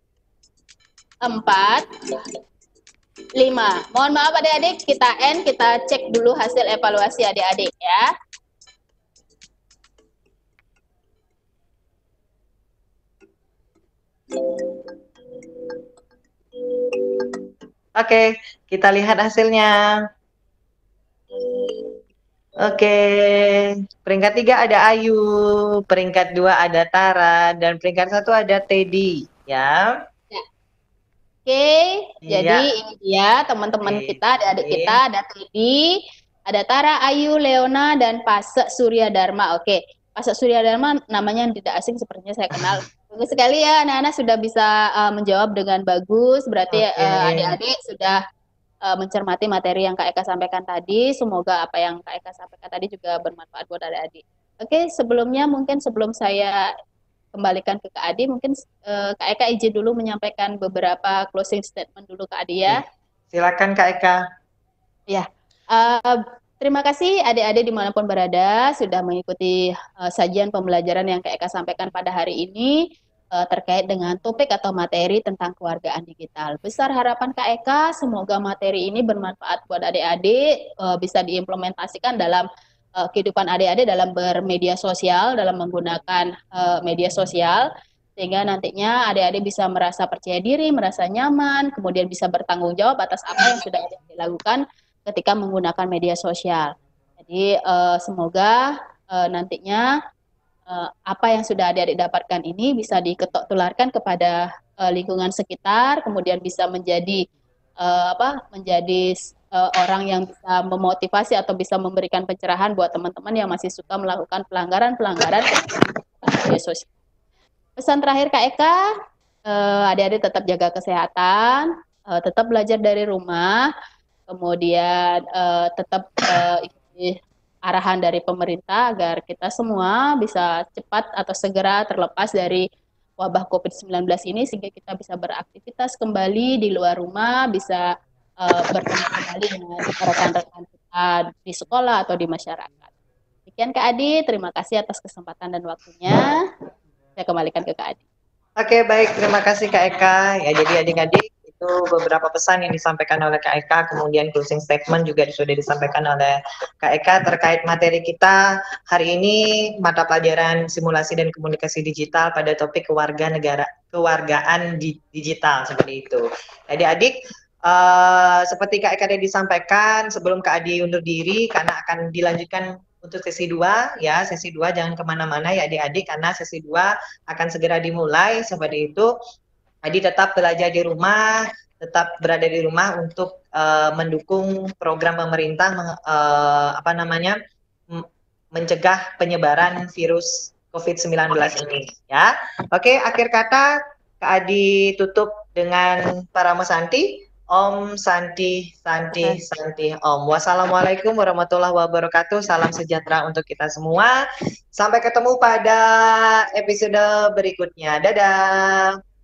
empat, lima. Mohon maaf adik-adik, kita end, kita cek dulu hasil evaluasi adik-adik ya. Oke, kita lihat hasilnya. Oke, peringkat tiga ada Ayu, peringkat dua ada Tara, dan peringkat satu ada Teddy, ya. ya. Oke, ya. Jadi ini dia teman-teman kita, adik-adik kita, ada Teddy, ada Tara, Ayu, Leona, dan Pasek Surya Dharma. Oke, Pasek Surya Dharma namanya yang tidak asing, sepertinya saya kenal. Bagus sekali ya, anak-anak sudah bisa uh, menjawab dengan bagus. Berarti okay. uh, adik-adik sudah uh, mencermati materi yang Kak Eka sampaikan tadi. Semoga apa yang Kak Eka sampaikan tadi juga bermanfaat buat adik-adik. Oke, okay, sebelumnya mungkin sebelum saya kembalikan ke Kak Adi, mungkin uh, Kak Eka izin dulu menyampaikan beberapa closing statement dulu Kak Adi ya. Silakan Kak Eka. Ya. Uh, Terima kasih adik-adik dimanapun berada sudah mengikuti uh, sajian pembelajaran yang Kak Eka sampaikan pada hari ini uh, terkait dengan topik atau materi tentang kewargaan digital. Besar harapan Kak Eka semoga materi ini bermanfaat buat adik-adik, uh, bisa diimplementasikan dalam uh, kehidupan adik-adik dalam bermedia sosial, dalam menggunakan uh, media sosial, sehingga nantinya adik-adik bisa merasa percaya diri, merasa nyaman, kemudian bisa bertanggung jawab atas apa yang sudah adik-adik lakukan ketika menggunakan media sosial. Jadi uh, semoga uh, nantinya uh, apa yang sudah adik-adik dapatkan ini bisa diketok tularkan kepada uh, lingkungan sekitar, kemudian bisa menjadi uh, apa? menjadi uh, orang yang bisa memotivasi atau bisa memberikan pencerahan buat teman-teman yang masih suka melakukan pelanggaran-pelanggaran media sosial. Pesan terakhir Kak Eka, uh, adik-adik tetap jaga kesehatan, uh, tetap belajar dari rumah. Kemudian uh, tetap uh, arahan dari pemerintah agar kita semua bisa cepat atau segera terlepas dari wabah covid sembilan belas ini sehingga kita bisa beraktivitas kembali di luar rumah, bisa uh, bertemu kembali dengan rekan-rekan kita di sekolah atau di masyarakat. Demikian Kak Adi, terima kasih atas kesempatan dan waktunya. Saya kembalikan ke Kak Adi. Oke, baik, terima kasih Kak Eka. Ya, jadi adik-adik itu beberapa pesan yang disampaikan oleh Kak Eka, kemudian closing statement juga sudah disampaikan oleh Kak Eka terkait materi kita hari ini, mata pelajaran simulasi dan komunikasi digital pada topik keluarga negara kewargaan di, digital seperti itu. Jadi adik, uh, seperti Kak Eka tadi disampaikan, sebelum Kak Adi undur diri karena akan dilanjutkan untuk sesi dua, ya sesi dua jangan kemana-mana ya adik-adik karena sesi dua akan segera dimulai seperti itu. Jadi tetap belajar di rumah, tetap berada di rumah untuk uh, mendukung program pemerintah uh, apa namanya mencegah penyebaran virus COVID sembilan belas ini ya. Oke, akhir kata Kak Adi tutup dengan Parama Santi. Om Santi Santi Santi Om. Wassalamualaikum warahmatullahi wabarakatuh. Salam sejahtera untuk kita semua. Sampai ketemu pada episode berikutnya. Dadah.